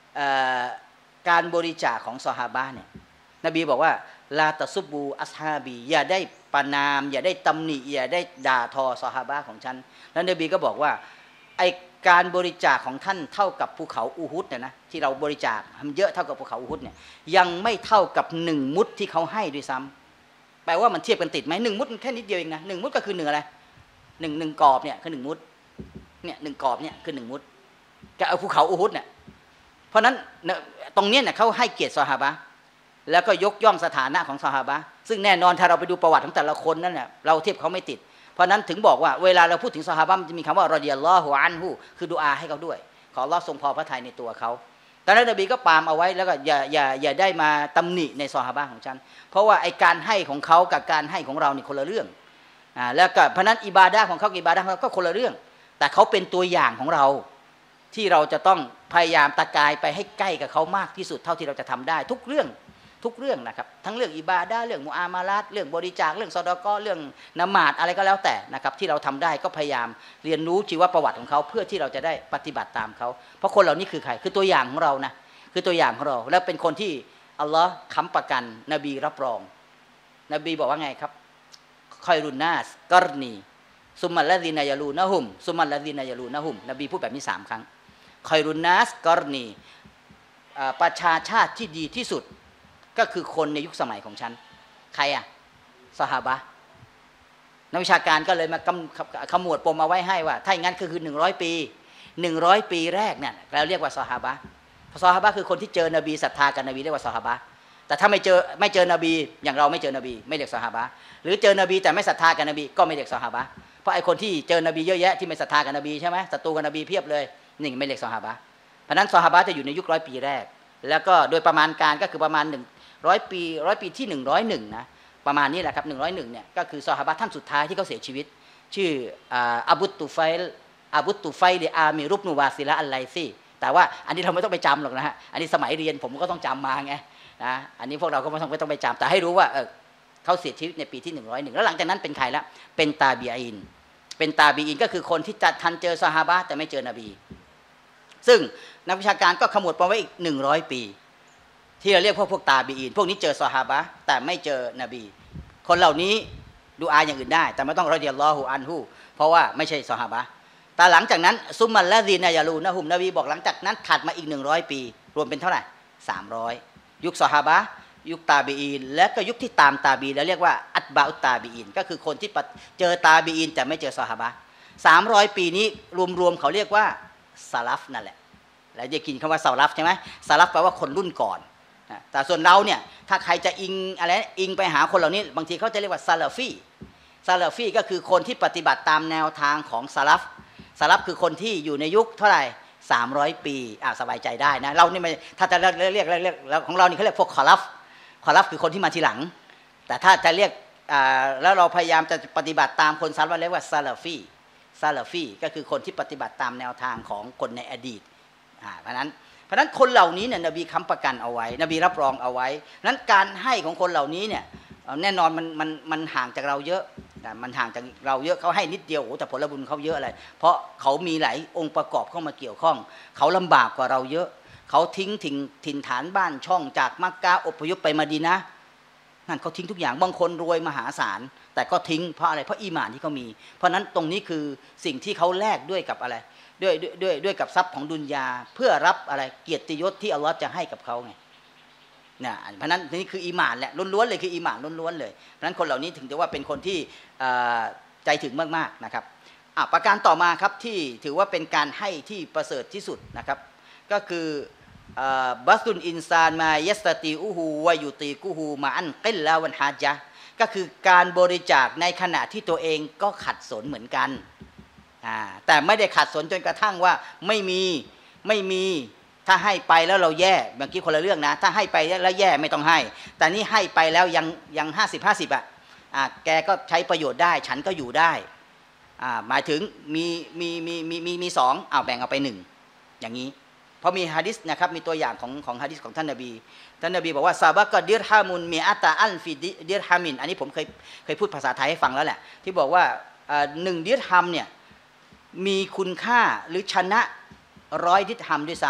การบริจาคของซอฮาบะห์เนี่ยนบีบอกว่าลาตะซุบูอัสฮาบีอย่าได้ประนามอย่าได้ตำหนิอย่าได้ด่าทอซอฮาบะห์ของฉันแล้วนบีก็บอกว่าไอการบริจาคของท่านเท่ากับภูเขาอูฮุดเนี่ยนะที่เราบริจาคทำเยอะเท่ากับภูเขาอูฮุดเนี่ยยังไม่เท่ากับหนึ่งมุดที่เขาให้ด้วยซ้ำแปลว่ามันเทียบกันติดไหมหนึ่งมุดแค่นิดเดียวเองนะหนึ่งมุดก็คือหนึ่งอะไรหนึ่งหนึ่งกรอบเนี่ยคือหนึ่งมุดเนี่ยหนึ่งกรอบเนี่ยคือหนึ่งมุดก็เอาภูเขาอูฮุดเนี่ยเพราะนั้นตรงนี้เนี่ยเขาให้เกียรติซอฮาบะห์แล้วก็ยกย่องสถานะของซอฮาบะห์ซึ่งแน่นอนถ้าเราไปดูประวัติของแต่ละคนนั่นเนี่ยเราเทียบเขาไม่ติดเพราะนั้นถึงบอกว่าเวลาเราพูดถึงซอฮาบะห์มันจะมีคำว่ารอฎิยัลลอฮุอันฮุคือดุอาให้เขาด้วยขออัลเลาะห์ทรงพอพระทัยในตัวเขาตอนนั้นนบีก็ปามเอาไว้แล้วก็อย่าอย่าอย่าได้มาตำหนิในซอฮาบะห์ของฉันเพราะว่าไอการให้ของเขากับการให้ของเรานี่คนละเรื่องอ่าแล้วก็เพราะนั้นอิบาดะห์ของเขากับอิบาดะห์ของเราก็คนละเรื่องแต่เขาเป็นตัวอย่างของเราที่เราจะต้องพยายามตะกายไปให้ใกล้กับเขามากที่สุดเท่าที่เราจะทำได้ทุกเรื่องทุกเรื่องนะครับทั้งเรื่องอิบาดะห์เรื่องมุอามาลาตเรื่องบริจาคเรื่องซอดาเกาะห์เรื่องละหมาดอะไรก็แล้วแต่นะครับที่เราทำได้ก็พยายามเรียนรู้ชีวประวัติของเขาเพื่อที่เราจะได้ปฏิบัติตามเขาเพราะคนเหล่านี้คือใครคือตัวอย่างของเรานะคือตัวอย่างของเราแล้วเป็นคนที่อัลลอฮ์ค้ำประกันนบีรับรองนบีบอกว่าไงครับคอยรุนนาสกรณีซุมมัลละดีนายาลูนะฮุมซุมมัลละดีนายาลูนะฮุมนบีพูดแบบนี้สามครั้งคอยรุนนาสกรณีประชาชาติที่ดีที่สุดก็คือคนในยุคสมัยของฉันใครอ่ะซอฮาบะห์นักวิชาการก็เลยมาขมวดปมเอาไว้ให้ว่าถ้าอย่างนั้นก็คือหนึ่งร้อยปีหนึ่งร้อยปีแรกเนี่ยเราเรียกว่าซอฮาบะห์ซอฮาบะห์คือคนที่เจอนบีศรัทธากับนบีเรียกว่าซอฮาบะห์แต่ถ้าไม่เจอไม่เจอนบีอย่างเราไม่เจอนบีไม่เรียกซอฮาบะห์หรือเจอนบีแต่ไม่ศรัทธากับนบีก็ไม่เรียกซอฮาบะห์เพราะไอ้คนที่เจอนบีเยอะแยะที่ไม่ศรัทธากับนบีใช่ไหมศัตรูกับนบีเพียบเลยนี่ไม่เรียกซอฮาบะห์เพราะนั้นซอฮาบะห์จะอยู่ในยุคร้อยปีแรกแล้วก็โดยประมาณการก็คือประมาณหนึ่งร้อยปีร้อยปีที่หนึ่งร้อยหนึ่งนะประมาณนี้แหละครับหนึ่งร้อยหนึ่งเนี่ยก็คือซอฮาบะห์ท่านสุดท้ายที่เขาเสียชีวิตชื่ออาบุตตุไฟลอาบุตตุไฟลอามีรุบนูวาซิละอัลไลซีแต่ว่าอันนี้เราไม่ต้องไปจำหรอกนะฮะอันนี้สมัยเรียนผมก็ต้องจำมาไงนะอันนี้พวกเราก็ไม่ต้องไม่ต้องไปจำแต่ให้รู้ว่าเออเขาเสียชีวิตในปีที่หนึ่งร้อยหนึ่งแล้วหลังจากนั้นเป็นใครละเป็นตาบีอินเป็นตาบีอินก็คือคนที่จะทันเจอซอฮาบะห์แต่ไม่เจอนบีซึ่งนักวิชาการก็ขมวดปมไว้อีกหนึ่งร้อยปีที่เราเรียกพวกพวกตาบีอินพวกนี้เจอซอฮาบะห์แต่ไม่เจอนบีคนเหล่านี้ดูอาอย่างอื่นได้แต่ไม่ต้องรอฎิยัลลอฮุอันฮุเพราะว่าไม่ใช่ซอฮาบะห์แต่หลังจากนั้นซุมมัลละดีนายาลูนะฮุมนบีบอกหลังจากนั้นถัดมาอีกหนึ่งร้อยปีรวมเป็นเท่าไหร่สามร้อยยุคซอฮาบะห์ยุคตาบีอินและก็ยุคที่ตามตาบีแล้วเรียกว่าอัตบะอุตตาบีอินก็คือคนที่เจอตาบีอินแต่ไม่เจอซอฮาบะห์สามร้อยปีนี้รวมๆเขาเรียกว่าซาลัฟนั่นแหละแล้วจะกินคำว่าซาลัฟใช่ไหมซาลัฟแปลว่าคนรุ่นก่อนแต่ส่วนเราเนี่ยถ้าใครจะอิงอะไรอิงไปหาคนเหล่านี้บางทีเขาจะเรียกว่าซาลาฟีซาลาฟีก็คือคนที่ปฏิบัติตามแนวทางของซาลัฟซาลัฟคือคนที่อยู่ในยุคเท่าไหร่สามร้อยปีอ่าสบายใจได้นะเรานี่ไม่ถ้าจะเรียกเรียกเรียกเรียกของเรานี่เขาเรียกพวกคอลัฟคอลัฟคือคนที่มาทีหลังแต่ถ้าจะเรียกอ่าแล้วเราพยายามจะปฏิบัติตามคนซาลัฟเรียกว่าซาลาฟีซาลาฟีก็คือคนที่ปฏิบัติตามแนวทางของคนในอดีตอ่าเพราะนั้นเพราะนั้นคนเหล่านี้เนี่ยนบีค้ำประกันเอาไว้นบีรับรองเอาไว้นั้นการให้ของคนเหล่านี้เนี่ยแน่นอนมันมันมันห่างจากเราเยอะมันห่างจากเราเยอะเขาให้นิดเดียวโอ้แต่ผลบุญเขาเยอะอะไรเพราะเขามีหลายองค์ประกอบเข้ามาเกี่ยวข้องเขาลำบากกว่าเราเยอะเขาทิ้งถิ่นถิ่นฐานบ้านช่องจากมักกะห์อพยพไปมะดีนะห์นั่นเขาทิ้งทุกอย่างบางคนรวยมหาศาลแต่ก็ทิ้งเพราะอะไรเพราะอีหม่านที่เขามีเพราะนั้นตรงนี้คือสิ่งที่เขาแลกด้วยกับอะไรด้วยด้วยด้วยกับทรัพย์ของดุนยาเพื่อรับอะไรเกียรติยศที่อัลลอฮ์จะให้กับเขาไงนะเพราะนั้นนี่คืออีหม่านแหละล้วนๆเลยคืออีหม่านล้วนๆเลยเพราะนั้นคนเหล่านี้ถึงจะว่าเป็นคนที่ใจถึงมากๆนะครับอ่ะประการต่อมาครับที่ถือว่าเป็นการให้ที่ประเสริฐที่สุดนะครับก็คือบัสตุนอินซานมายัสติอูฮูวายุตีกูฮูมาอันกิลลาวันฮาจาก็คือการบริจาคในขณะที่ตัวเองก็ขัดสนเหมือนกันแต่ไม่ได้ขัดสนจนกระทั่งว่าไม่มีไม่มีถ้าให้ไปแล้วเราแย่เมื่อกี้คนละเรื่องนะถ้าให้ไปแล้วแย่ไม่ต้องให้แต่นี่ให้ไปแล้วยังยังห้าสิบห้าสิบอ่ะแกก็ใช้ประโยชน์ได้ฉันก็อยู่ได้หมายถึงมีมีมีมีมีมีสองเอาแบ่งเอาไปหนึ่งอย่างนี้เพราะมีหะดีษนะครับมีตัวอย่างของของหะดีษของท่านนบีท่านนบีบอกว่าซาบะกะดิรฮามุนมีอัตาอัลฟิดิรฮามินอันนี้ผมเคยเคยพูดภาษาไทยให้ฟังแล้วแหละที่บอกว่าหนึ่งดิรฮัมเนี่ยมีคุณค่าหรือชนะร้อยดิรฮัมด้วยซ้ำ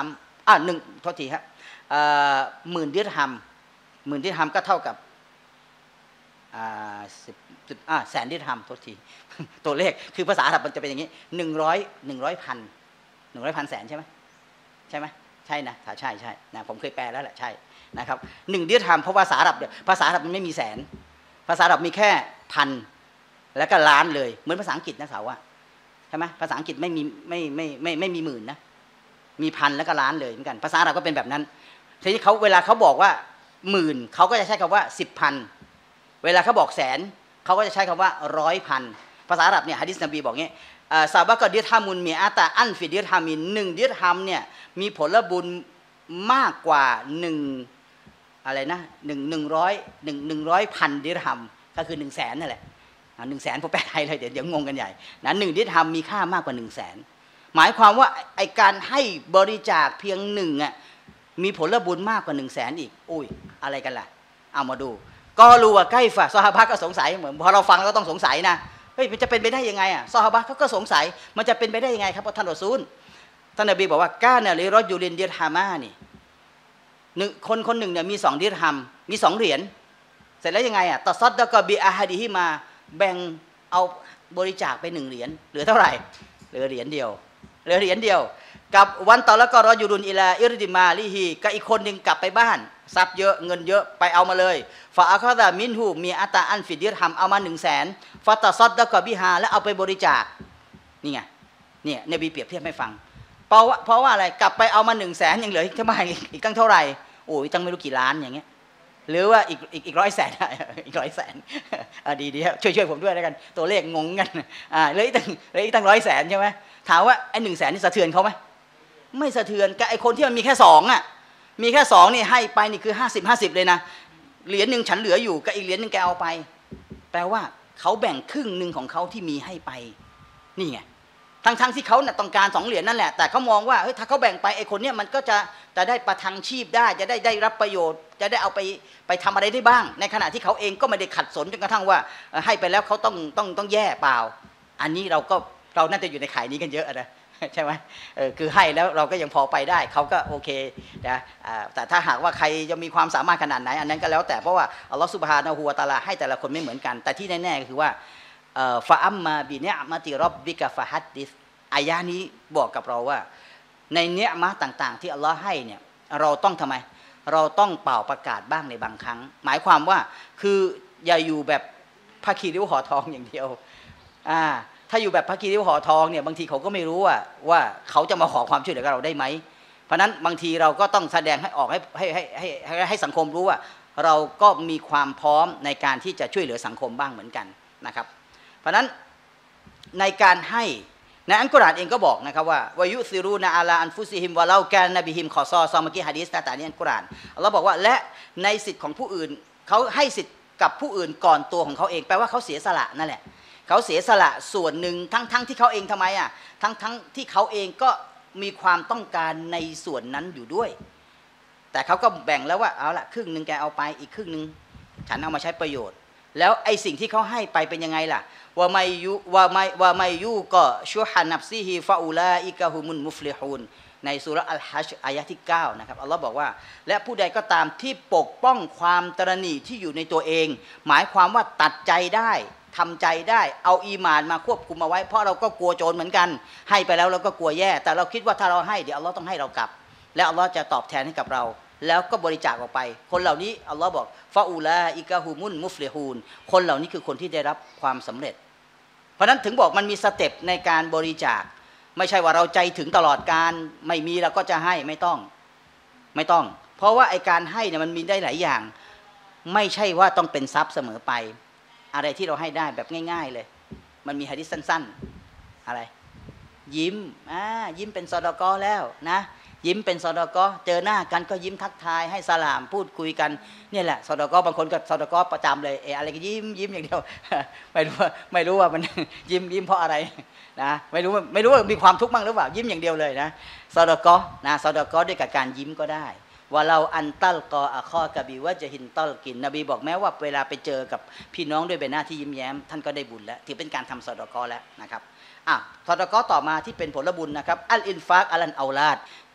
อ่าหนึ่งโทษทีครับหมื่นดิรฮัมหมื่นดิรฮัมก็เท่ากับอ่าสิบสิบอ่าแสนดิรฮัมโทษทีตัวเลขคือภาษาอาหรับมันจะเป็นอย่างนี้หนึ่งร้อยหนึ่งร้อยพันหนึ่งร้อยพันแสนใช่ไหมใช่ไหมใช่นะถ้าใช่ใช่นะผมเคยแปลแล้วแหละใช่นะครับหนึ่งดิรฮัมเพราะภาษาอาหรับเนี่ยภาษาอาหรับมันไม่มีแสนภาษาอาหรับมีแค่พันแล้วก็ล้านเลยเหมือนภาษาอังกฤษนะสาวว่าใช่ไหมภาษาอังกฤษไม่มีไม่ไม่ไม่ไม่มีหมื่นนะมีพันแล้วก็ล้านเลยเหมือนกันภาษาอาหรับก็เป็นแบบนั้นทีนี้เขาเวลาเขาบอกว่าหมื่นเขาก็จะใช้คำว่าสิบพันเวลาเขาบอกแสนเขาก็จะใช้คำว่าร้อยพันภาษาอาหรับเนี่ยฮะดิษนบีบอกงี้ซาบะกะดิรฮัมุนมีอาตาอันฟิดิรฮัมินหนึ่งดิรฮัมเนี่ยมีผลบุญมากกว่าหนึ่งอะไรนะหนึ่งหนึ่งร้อยหนึ่งหนึ่งร้อยพันดิรฮัมก็คือหนึ่งแสนนั่นแหละหนึ่งแสนผมแปลไทยเลยเดี๋ยวเดี๋ยวงงกันใหญ่นะหนึ่งดิรฮัมมีค่ามากกว่าหนึ่งแสนหมายความว่าไอการให้บริจาคเพียงหนึ่งอ่ะมีผลบุญมากกว่าหนึ่งแสนอีกอุ้ยอะไรกันล่ะเอามาดูก็รู้ว่าใกล้ฝ่าซอฮาบะก็สงสัยเหมือนพอเราฟังเราก็ต้องสงสัยนะเฮ้ยมันจะเป็นไปได้ยังไงอ่ะซอฮาบะเขาก็สงสัยมันจะเป็นไปได้ยังไงครับเพราะท่านรอซูลท่านนบีบอกว่ากาเนลิรอยูลินดิรฮามานี่หนึ่งคนคนหนึ่งเนี่ยมีสองดิรฮัมมีสองเหรียญเสร็จแล้วยังไงอ่ะตัดซัดแล้วก็บีอาฮาดีฮิมาแบ่งเอาบริจาคไปหนึ่งเหรียญเหลือเท่าไหร่เหลือเหรียญเดียวเหลือเหรียญเดียวกับวันต่อแล้วก็รอยูรุนอิลาอิรดิมาลิฮีกับอีกคนหนึ่งกลับไปบ้านทรัพย์เยอะเงินเยอะไปเอามาเลยฟาอัคดามินหูมีอัตาอันฟิดิรฮัมเอามาหนึ่งแสนฟาตาซัดแล้วก็บิฮาแล้วเอาไปบริจาคนี่ไงเนี่ยนบีเปรียบเทียบให้ฟังเพราะว่าเพราะว่าอะไรกลับไปเอามาหนึ่งแสนยังเหลืออีกเท่าไหร่อีกตั้งเท่าไหร่โอ้ยตั้งไม่รู้กี่ล้านอย่างเงี้ยหรือว่าอีกอีกอีกร้อยแสนอีกร้อยแสนดีดีช่วยช่วยผมด้วยแล้วกันตัวเลขงงกันอ่าเลยอีกตั้งเลยอีกตั้งร้อยแสนใช่ไหมถามว่าไอ้หนึ่งแสนนี่สะเทือนเขาไหมไม่สะเทือนกับไอ้คนที่มันมีแค่สองอ่ะมีแค่สองนี่ให้ไปนี่คือห้าสิบห้าสิบเลยนะเหรียญหนึ่งฉันเหลืออยู่กับอีกเหรียญหนึ่งแกเอาไปแปลว่าเขาแบ่งครึ่งหนึ่งของเขาที่มีให้ไปนี่ไงทั้งทั้งที่เขาเนี่ยต้องการสองเหรียญนั่นแหละแต่เขามองว่าเฮ้ยถ้าเขาแบ่งไปไอ้คนเนี้ยมันก็จะจะได้ประทังชีพได้จะได้ได้รับประโยชน์จะได้เอาไปไปทำอะไรได้บ้างในขณะที่เขาเองก็ไม่ได้ขัดสนจนกระทั่งว่าให้ไปแล้วเขาต้องต้องต้องแย่เปล่าอันนี้เราก็เราน่าจะอยู่ในข่ายนี้กันเยอะนะใช่ไหมเออคือให้แล้วเราก็ยังพอไปได้เขาก็โอเคนะแต่ถ้าหากว่าใครจะมีความสามารถขนาดไหนอันนั้นก็แล้วแต่เพราะว่าอัลลอฮฺซุบฮานะฮูวะตะอาลาให้แต่ละคนไม่เหมือนกันแต่ที่แน่ๆก็คือว่าฟาอัมมาบิเนะมาติรอบบิกะฟะฮัดดิสอายะนี้บอกกับเราว่าในเนื้อมะต่างๆที่อัลลอฮ์ให้เนี่ยเราต้องทำไมเราต้องเป่าประกาศบ้างในบางครั้งหมายความว่าคืออย่าอยู่แบบพระคีริ้วห่อทองอย่างเดียวอ่าถ้าอยู่แบบพระคีริ้วห่อทองเนี่ยบางทีเขาก็ไม่รู้ว่าว่าเขาจะมาขอความช่วยเหลือกับเราได้ไหมเพราะนั้นบางทีเราก็ต้องแสดงให้ออกให้ให้ให้ให้ให้สังคมรู้ว่าเราก็มีความพร้อมในการที่จะช่วยเหลือสังคมบ้างเหมือนกันนะครับเพราะนั้นในการให้ในอัลกุรอานเองก็บอกนะครับว่าวายุซิรูนาอาลาอันฟุซิฮิมวะลาแกนนบีฮิมขอซอซอเมื่อกี้ฮะดีษนะแต่นี้อัลกุรอานอัลลอฮ์บอกว่าและในสิทธิ์ของผู้อื่นเขาให้สิทธิ์กับผู้อื่นก่อนตัวของเขาเองแปลว่าเขาเสียสละนั่นแหละเขาเสียสละส่วนหนึ่งทั้งทั้งที่เขาเองทำไมอ่ะทั้งทั้งที่เขาเองก็มีความต้องการในส่วนนั้นอยู่ด้วยแต่เขาก็แบ่งแล้วว่าเอาละครึ่งหนึ่งแกเอาไปอีกครึ่งหนึ่งฉันเอามาใช้ประโยชน์แล้วไอ้สิ่งที่เขาให้ไปเป็นยังไงล่ะว่าไม่ยุว่าไม่ว่าไม่ยุก็ชูฮันนับซีฮีฟาอูลาอิกะฮุมุนมุฟลิฮูนในสุราอัลฮัจญ์อายะที่เก้านะครับอัลลอฮ์บอกว่าและผู้ใดก็ตามที่ปกป้องความตระหนี่ที่อยู่ในตัวเองหมายความว่าตัดใจได้ทำใจได้เอาอีหม่านมาควบคุมเอาไว้เพราะเราก็กลัวโจรเหมือนกันให้ไปแล้วเราก็กลัวแย่แต่เราคิดว่าถ้าเราให้เดี๋ยวอัลลอฮ์ต้องให้เรากลับและอัลลอฮ์จะตอบแทนให้กับเราแล้วก็บริจาคออกไปคนเหล่านี้อัลลอฮ์บอกฟาอูลาอิกะฮุมุนมุฟลิฮูนคนเหล่านี้คือคนที่ได้รับความสำเร็จเพราะนั้นถึงบอกมันมีสเต็ปในการบริจาคไม่ใช่ว่าเราใจถึงตลอดการไม่มีเราก็จะให้ไม่ต้องไม่ต้องเพราะว่าไอการให้เนี่ยมันมีได้หลายอย่างไม่ใช่ว่าต้องเป็นทรัพย์เสมอไปอะไรที่เราให้ได้แบบง่ายๆเลยมันมีหะดีษสั้นๆอะไรยิ้มอ่ายิ้มเป็นซอดากอแล้วนะยิ้มเป็นซอดากอเจอหน้ากันก็ยิ้มทักทายให้สลามพูดคุยกันเนี่ยแหละซอดากอบางคนก็ซอดากอประจำเลยเอออะไรก็ยิ้มยิ้มอย่างเดียวไม่รู้ว่าไม่รู้ว่ามันยิ้มยิ้มเพราะอะไรนะไม่รู้ไม่รู้ว่ามีความทุกข์บ้างหรือเปล่ายิ้มอย่างเดียวเลยนะซอดากอนะซอดากอด้วยกับการยิ้มก็ได้ว่าเราอันตัลกออะคอกะบีว่าจะหินตัลกินนบีบอกแม้ว่าเวลาไปเจอกับพี่น้องด้วยใบหน้าที่ยิ้มแย้มท่านก็ได้บุญแล้วถือเป็นการทำซอดากอแล้วนะครับอ่ะซอดากอต่อมาที่เป็นผลบุญนะครับอัลอินฟากอัลันเอาลาด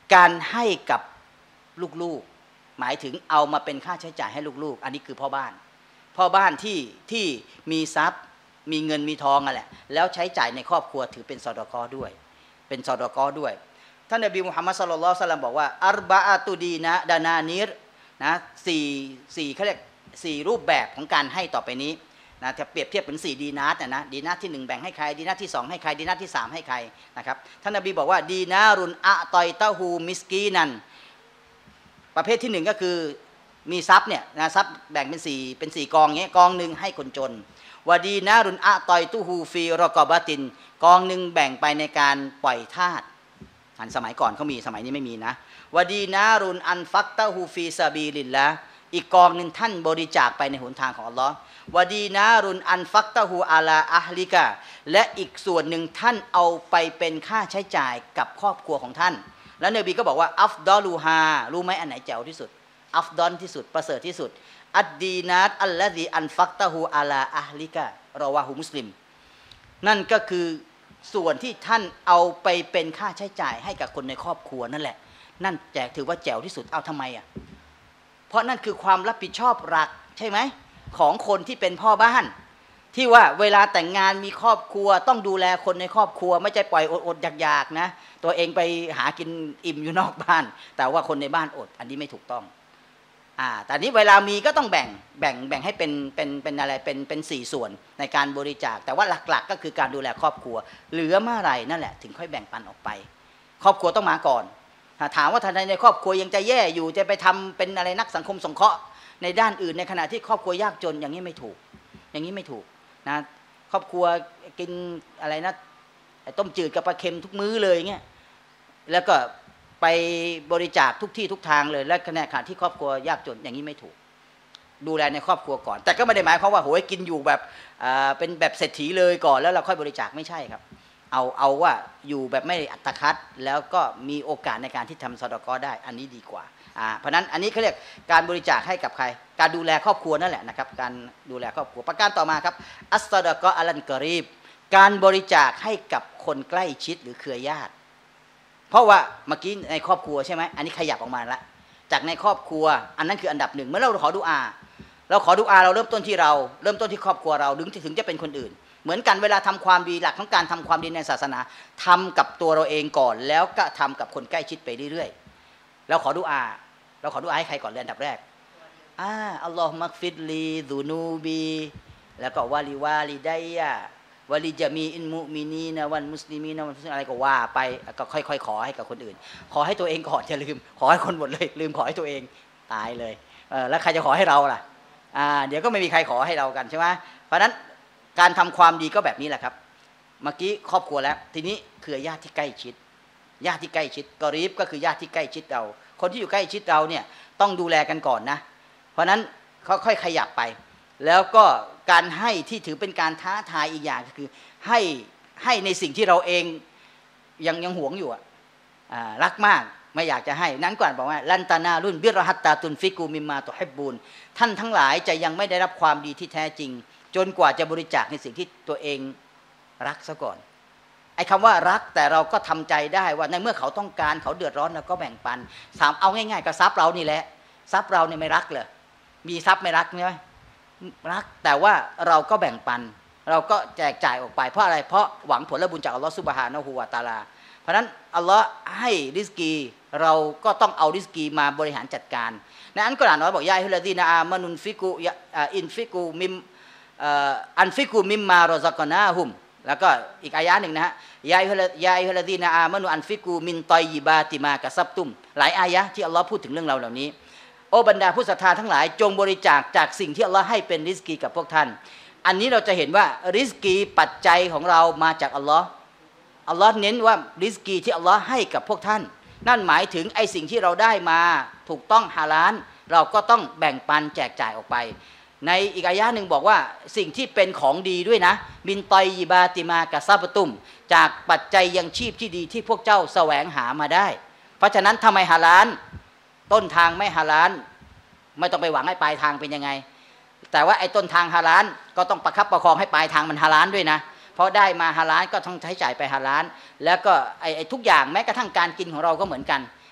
การให้กับลูกๆหมายถึงเอามาเป็นค่าใช้จ่ายให้ลูกๆอันนี้คือพ่อบ้านพ่อบ้านที่ที่มีทรัพย์มีเงินมีทองอ่ะแหละแล้วใช้จ่ายในครอบครัวถือเป็นซอดากอด้วยเป็นซอดากอด้วยท่านนบีมุฮัมมัดศ็อลลัลลอฮุอะลัยฮิวะซัลลัมบอกว่าอัรบะอะตุดีนะดานานิรนะสี่สี่เขาเรียกสี่รูปแบบของการให้ต่อไปนี้นะถ้าเปรียบเทียบเป็นสี่ดีนาร์นะนะดีนาร์ที่หนึ่งแบ่งให้ใครดีนาร์ที่สองให้ใครดีนาร์ที่สามให้ใครนะครับท่านนบีบอกว่าดีนารุนอะตอยตะฮูมิสกีนันประเภทที่หนึ่งก็คือมีทรัพย์เนี่ยนะทรัพย์แบ่งเป็นสี่เป็นสี่กองเงี้ยกองหนึ่งให้คนจนวาดีนารุนอะตอยตุฮูฟีรอกอบะตินกองหนึ่งแบ่งไปในการปล่อยทาสอันสมัยก่อนเขามีสมัยนี้ไม่มีนะวาดีนารุนอันฟักตะฮูฟีซาบีลิลละอีกกองหนึ่งท่านบริจาคไปในหนทางของอัลลอฮ์วาดีนารุนอันฟักตะฮูอาลาอัฮลิกะและอีกส่วนหนึ่งท่านเอาไปเป็นค่าใช้จ่ายกับครอบครัวของท่านแล้วนบีก็บอกว่าอัฟดอลูฮารู้ไหมอันไหนแจ๋วที่สุดอัฟดอนที่สุดประเสริฐที่สุดอัดดีนาตอัลลอฮีอันฟักตะฮูอาลาอัฮลิกะรอวาหูมุสลิมนั่นก็คือส่วนที่ท่านเอาไปเป็นค่าใช้จ่ายให้กับคนในครอบครัวนั่นแหละนั่นแจกถือว่าแจ๋วที่สุดเอาทำไมอ่ะเพราะนั่นคือความรับผิดชอบหลักใช่ไหมของคนที่เป็นพ่อบ้านที่ว่าเวลาแต่งงานมีครอบครัวต้องดูแลคนในครอบครัวไม่ใช่ปล่อยอดๆอยากๆนะตัวเองไปหากินอิ่มอยู่นอกบ้านแต่ว่าคนในบ้านอดอันนี้ไม่ถูกต้องอ่าแต่นี้เวลามีก็ต้องแบ่งแบ่งแบ่งให้เป็นเป็นเป็นอะไรเป็นเป็นสี่ส่วนในการบริจาคแต่ว่าหลักๆก็คือการดูแลครอบครัวเหลือเมื่อไหร่นั่นแหละถึงค่อยแบ่งปันออกไปครอบครัวต้องมาก่อนถามว่าท่านในครอบครัวยังจะแย่อยู่จะไปทำเป็นอะไรนักสังคมสงเคราะห์ในด้านอื่นในขณะที่ครอบครัวยากจนอย่างนี้ไม่ถูกอย่างนี้ไม่ถูกนะครอบครัวกินอะไรนะต้มจืดกับปลาเค็มทุกมื้อเลยเงี้ยแล้วก็ไปบริจาคทุกที่ทุกทางเลยและขณะขณะที่ครอบครัวยากจนอย่างนี้ไม่ถูกดูแลในครอบครัวก่อนแต่ก็ไม่ได้หมายความว่าโหยกินอยู่แบบเป็นแบบเศรษฐีเลยก่อนแล้วเราค่อยบริจาคไม่ใช่ครับเอาเอาว่าอยู่แบบไม่อัตคัดแล้วก็มีโอกาสในการที่ทำซอดากอได้อันนี้ดีกว่าอ่าเพราะนั้นอันนี้เขาเรียกการบริจาคให้กับใครการดูแลครอบครัวนั่นแหละนะครับการดูแลครอบครัวประการต่อมาครับอัสซอดากออัลันกอรีบการบริจาคให้กับคนใกล้ชิดหรือเครือญาติเพราะว่าเมื่อกี้ในครอบครัวใช่ไหมอันนี้ขยับออกมาละจากในครอบครัวอันนั้นคืออันดับหนึ่งเมื่อเราขอดุอาเราขอดุอาเราเริ่มต้นที่เราเริ่มต้นที่ครอบครัวเราถึงถึงจะเป็นคนอื่นเหมือนกันเวลาทำความดีหลักของการทำความดีในศาสนาทำกับตัวเราเองก่อนแล้วก็ทำกับคนใกล้ชิดไปเรื่อยๆเราขอดุอาเราขอดุอาให้ใครก่อนเลยอันดับแรกอ่าอัลลอฮฺมักฟิดลีดูนูบีแล้วก็วาลิวาลิดัยยะวาลิจามีอินมุมินีนะวันมุสลิมีนะวันอะไรก็ว่าไปก็ค่อยๆขอให้กับคนอื่นขอให้ตัวเองก่อนอย่าลืมขอให้คนหมดเลยลืมขอให้ตัวเองตายเลยเออแล้วใครจะขอให้เราล่ะอ่าเดี๋ยวก็ไม่มีใครขอให้เรากันใช่ไหมเพราะนั้นการทำความดีก็แบบนี้แหละครับเมื่อกี้ครอบครัวแล้วทีนี้คือญาติที่ใกล้ชิดญาติที่ใกล้ชิดกอรีบก็คือญาติที่ใกล้ชิดเราคนที่อยู่ใกล้ชิดเราเนี่ยต้องดูแลกันก่อนนะเพราะนั้นค่อยๆขยับไปแล้วก็การให้ที่ถือเป็นการท้าทายอีกอย่างก็คือให้ให้ในสิ่งที่เราเองยังยังหวงอยู่อ่ะรักมากไม่อยากจะให้นั้นก่อนบอกว่าลันตานารุ่นบิรหัตตาตุนฟิกูมิมมาตุฮิบบูนท่านทั้งหลายจะยังไม่ได้รับความดีที่แท้จริงจนกว่าจะบริจาคในสิ่งที่ตัวเองรักซะก่อนไอ้คำว่ารักแต่เราก็ทำใจได้ว่าในเมื่อเขาต้องการเขาเดือดร้อนเราก็แบ่งปันสามเอาง่ายๆกับทรัพย์เรานี่แหละทรัพย์เราเนี่ยไม่รักเลยมีทรัพย์ไม่รักใช่ไหมรักแต่ว่าเราก็แบ่งปันเราก็แจกจ่ายออกไปเพราะอะไรเพราะหวังผลบุญจากอัลลอฮฺซุบฮานะฮูวะตะอาลาเพราะนั้นอัลลอฮ์ให้ริสกีเราก็ต้องเอาริสกีมาบริหารจัดการในอันกุรอานน้อยบอกยาฮิลลาดีนาอามานุนฟิกูอินฟิกูมิมอันฟิกูมิมมารอซักนาฮุมแล้วก็อีกอายะหนึ่งนะฮะยาฮิลยาฮิลลาดีนาอามานุอันฟิกูมินตอยยิบาติมากะซับตุมหลายอายะที่อัลลอฮ์พูดถึงเรื่องเราเหล่านี้โอ้บรรดาผู้ศรัทธาทั้งหลายจงบริจาคจากสิ่งที่อัลลอฮ์ให้เป็นริสกีกับพวกท่านอันนี้เราจะเห็นว่าริสกีปัจจัยของเรามาจากอัลลอฮ์อัลลอฮ์เน้นว่าริสกีที่อัลลอฮ์ให้กับพวกท่านนั่นหมายถึงไอ้สิ่งที่เราได้มาถูกต้องฮาลาลเราก็ต้องแบ่งปันแจกจ่ายออกไปในอีกอายะหนึ่งบอกว่าสิ่งที่เป็นของดีด้วยนะบินตอยยิบาติมากะซาบตุมจากปัจจัยยังชีพที่ดีที่พวกเจ้าแสวงหามาได้เพราะฉะนั้นทำไมฮาลาลต้นทางไม่ฮาลาลไม่ต้องไปหวังให้ปลายทางเป็นยังไงแต่ว่าไอ้ต้นทางฮาลาลก็ต้องประคับประคองให้ปลายทางมันฮาลาลด้วยนะเพราะได้มาฮาลาลก็ต้องใช้จ่ายไปฮาลาลแล้วก็ไอ้ทุกอย่างแม้กระทั่งการกินของเราก็เหมือนกัน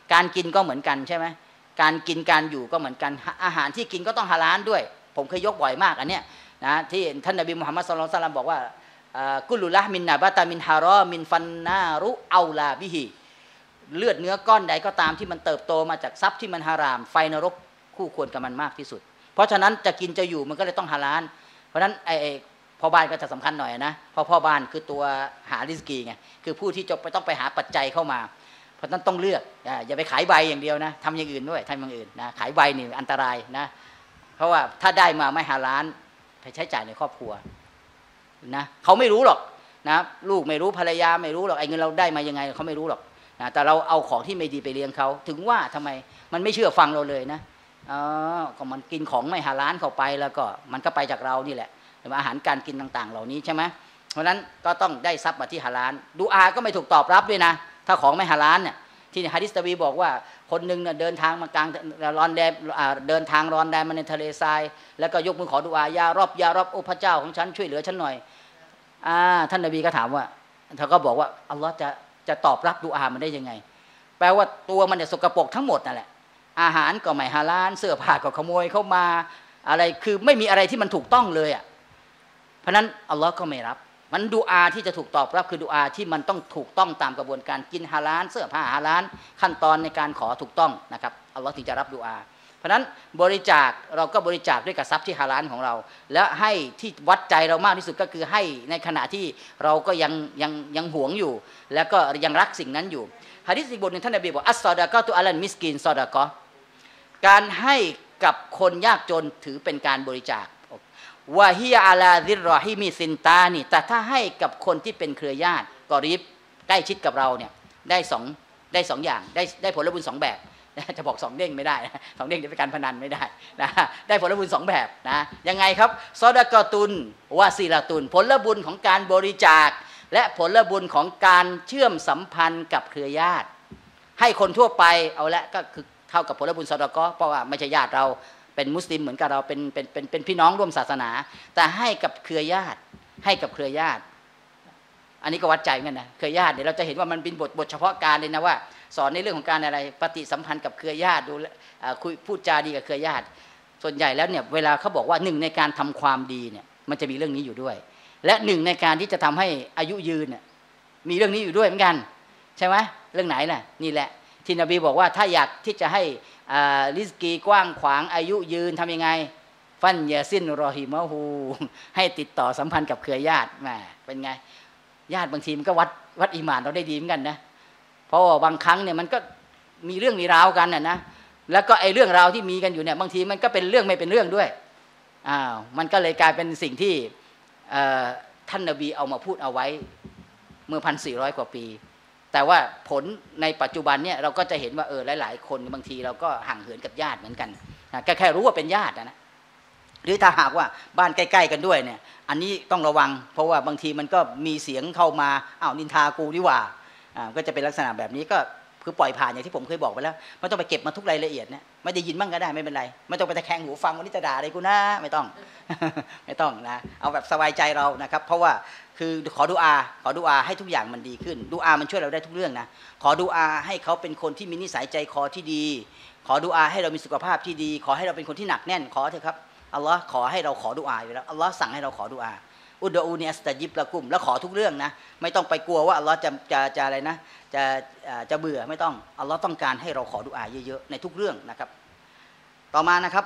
การกินก็เหมือนกันใช่ไหมการกินการอยู่ก็เหมือนกันอาหารที่กินก็ต้องฮาลาลด้วยผมเคยยกบ่อยมากอันเนี้ยนะที่ท่านนบีมุฮัมมัดศ็อลลัลลอฮุอะลัยฮิวะซัลลัมบอกว่ากุลุละมินนาบะตามินฮารอมินฟันนารุเอาลาบิฮิเลือดเนื้อก้อนใดก็ตามที่มันเติบโตมาจากทรัพย์ที่มันฮารามไฟนรกคู่ควรกับมันมากที่สุดเพราะฉะนั้นจะกินจะอยู่มันก็เลยต้องฮาลาลเพราะฉะนั้นไอ้พ่อบ้านก็จะสำคัญหน่อยนะเพราะพ่อบ้านคือตัวหาริสกีไงคือผู้ที่จะไปต้องไปหาปัจจัยเข้ามาเพราะฉะนั้นต้องเลือกอย่าไปขายใบอย่างเดียวนะทำอย่างอื่นด้วยทำอย่างอื่นนะขายใบนี่อันตรายนะเพราะว่าถ้าได้มาไม่ฮาลาลไปใช้จ่ายในครอบครัวนะเขาไม่รู้หรอกนะลูกไม่รู้ภรรยาไม่รู้หรอกไอ้เงินเราได้มายังไงเขาไม่รู้หรอกนะแต่เราเอาของที่ไม่ดีไปเลี้ยงเขาถึงว่าทำไมมันไม่เชื่อฟังเราเลยนะอ๋อก็มันกินของไม่ฮาลาลเข้าไปแล้วก็มันก็ไปจากเรานี่แหละอาหารการกินต่างๆเหล่านี้ใช่ไหมเพราะฉะนั้นก็ต้องได้ทรัพย์มาที่ฮาลาลดูอาก็ไม่ถูกตอบรับด้วยนะถ้าของไม่ฮาลาลเนี่ยที่ฮะดิษนบีบอกว่าคนหนึ่งเนี่ยเดินทางมากลางร้อนแดดเดินทางร้อนแดดมาในทะเลทรายแล้วก็ยกมือขอดุอายารอบยารอบโอ้พระเจ้าของฉันช่วยเหลือฉันหน่อยอ่าท่านนบีก็ถามว่าเขาก็บอกว่าอัลลอฮ์จะจะตอบรับดุอามันได้ยังไงแปลว่าตัวมันเนี่ยสกปรกทั้งหมดนั่นแหละอาหารก็ไม่ฮาลาลเสื้อผ้าก็ขโมยเข้ามาอะไรคือไม่มีอะไรที่มันถูกต้องเลยอ่ะเพราะนั้นอัลลอฮ์ก็ไม่รับมันดุอาที่จะถูกตอบรับคือดุอาที่มันต้องถูกต้องตามกระบวนการกินฮาลาลเสื้อผ้าฮาลาลขั้นตอนในการขอถูกต้องนะครับอัลลอฮ์ถึงจะรับดุอาเพราะฉะนั้นบริจาคเราก็บริจาคด้วยกับทรัพย์ที่ฮาลาลของเราและให้ที่วัดใจเรามากที่สุดก็คือให้ในขณะที่เราก็ยังยังยังหวงอยู่แล้วก็ยังรักสิ่งนั้นอยู่หะดีษอีกบทหนึ่งท่านนบีบอกอัสซอดะกอตุอัลมิสกินซอดะกอการให้กับคนยากจนถือเป็นการบริจาควะฮิยะอาลาซิรรอฮิมิซินตานี่แต่ถ้าให้กับคนที่เป็นเครือญาติกอรีบใกล้ชิดกับเราเนี่ยได้สองได้สองอย่างได้ได้ผลบุญสองแบบจะบอกสองเด้งไม่ได้นะสองเด้งจะเป็นการพนันไม่ได้นะได้ผลบุญสองแบบนะยังไงครับซอดะกอตุนวะซีลาตุนผลบุญของการบริจาคและผลบุญของการเชื่อมสัมพันธ์กับเครือญาติให้คนทั่วไปเอาละก็คือเท่ากับผลบุญซอดะกอเพราะว่าไม่ใช่ญาติเราเป็นมุสลิมเหมือนกับเราเป็นเป็นเป็นเป็นพี่น้องร่วมศาสนาแต่ให้กับเครือญาติให้กับเครือญาติอันนี้ก็วัดใจเหมือนกันนะเครือญาติเดี๋ยวเราจะเห็นว่ามันเป็นบทบทเฉพาะการเลยนะว่าสอนในเรื่องของการอะไรปฏิสัมพันธ์กับเครือญาติดูคุยพูดจาดีกับเครือญาติส่วนใหญ่แล้วเนี่ยเวลาเขาบอกว่าหนึ่งในการทำความดีเนี่ยมันจะมีเรื่องนี้อยู่ด้วยและหนึ่งในการที่จะทำให้อายุยืนเนี่ยมีเรื่องนี้อยู่ด้วยเหมือนกันใช่ไหมเรื่องไหนล่ะนี่แหละที่นบีบอกว่าถ้าอยากที่จะให้ริสกีกว้างขวางอายุยืนทำยังไงฟันยาซินรอฮิมะฮูให้ติดต่อสัมพันธ์กับเครือญาติแหมเป็นไงญาติบางทีมันก็วัดวัดอีหม่านเราได้ดีเหมือนกันนะเพราะว่าบางครั้งเนี่ยมันก็มีเรื่องมีราวกันน่ะนะแล้วก็ไอ้เรื่องราวที่มีกันอยู่เนี่ยบางทีมันก็เป็นเรื่องไม่เป็นเรื่องด้วยอ้าวมันก็เลยกลายเป็นสิ่งที่ท่านนบีเอามาพูดเอาไว้เมื่อพันสี่ร้อยกว่าปีแต่ว่าผลในปัจจุบันเนี่ยเราก็จะเห็นว่าเออหลายๆคนบางทีเราก็ห่างเหินกับญาติเหมือนกันนะแค่แค่รู้ว่าเป็นญาตินะหรือถ้าหากว่าบ้านใกล้ๆกันด้วยเนี่ยอันนี้ต้องระวังเพราะว่าบางทีมันก็มีเสียงเข้ามาอ้าวนินทากูดีกว่าอ่าก็จะเป็นลักษณะแบบนี้ก็คือปล่อยผ่านอย่างที่ผมเคยบอกไปแล้วไม่ต้องไปเก็บมาทุกรายละเอียดเนี่ยไม่ได้ยินบ้างก็ได้ไม่เป็นไรไม่ต้องไปตะแคงหูฟังวันนี้จะด่าอะไรกูนะไม่ต้อง ไม่ต้องนะเอาแบบสบายใจเรานะครับเพราะว่าคือขอดุอาขอดุอาให้ทุกอย่างมันดีขึ้นดุอามันช่วยเราได้ทุกเรื่องนะขอดุอาให้เขาเป็นคนที่มีนิสัยใจคอที่ดีขอดุอาให้เรามีสุขภาพที่ดีขอให้เราเป็นคนที่หนักแน่นขอเถอะครับอัลลอฮ์ขอให้เราขอดุอาอยู่แล้วอัลลอฮ์สั่งให้เราขอดุอาอุดอูนีอัสตัจิบละกุมแล้วขอทุกเรื่องนะไม่ต้องไปกลัวว่าอัลลอฮ์จะจะจะอะไรนะจะจะเบื่อไม่ต้องอัลลอฮ์ต้องการให้เราขอดุอาเยอะๆในทุกเรื่องนะครับต่อมานะครับ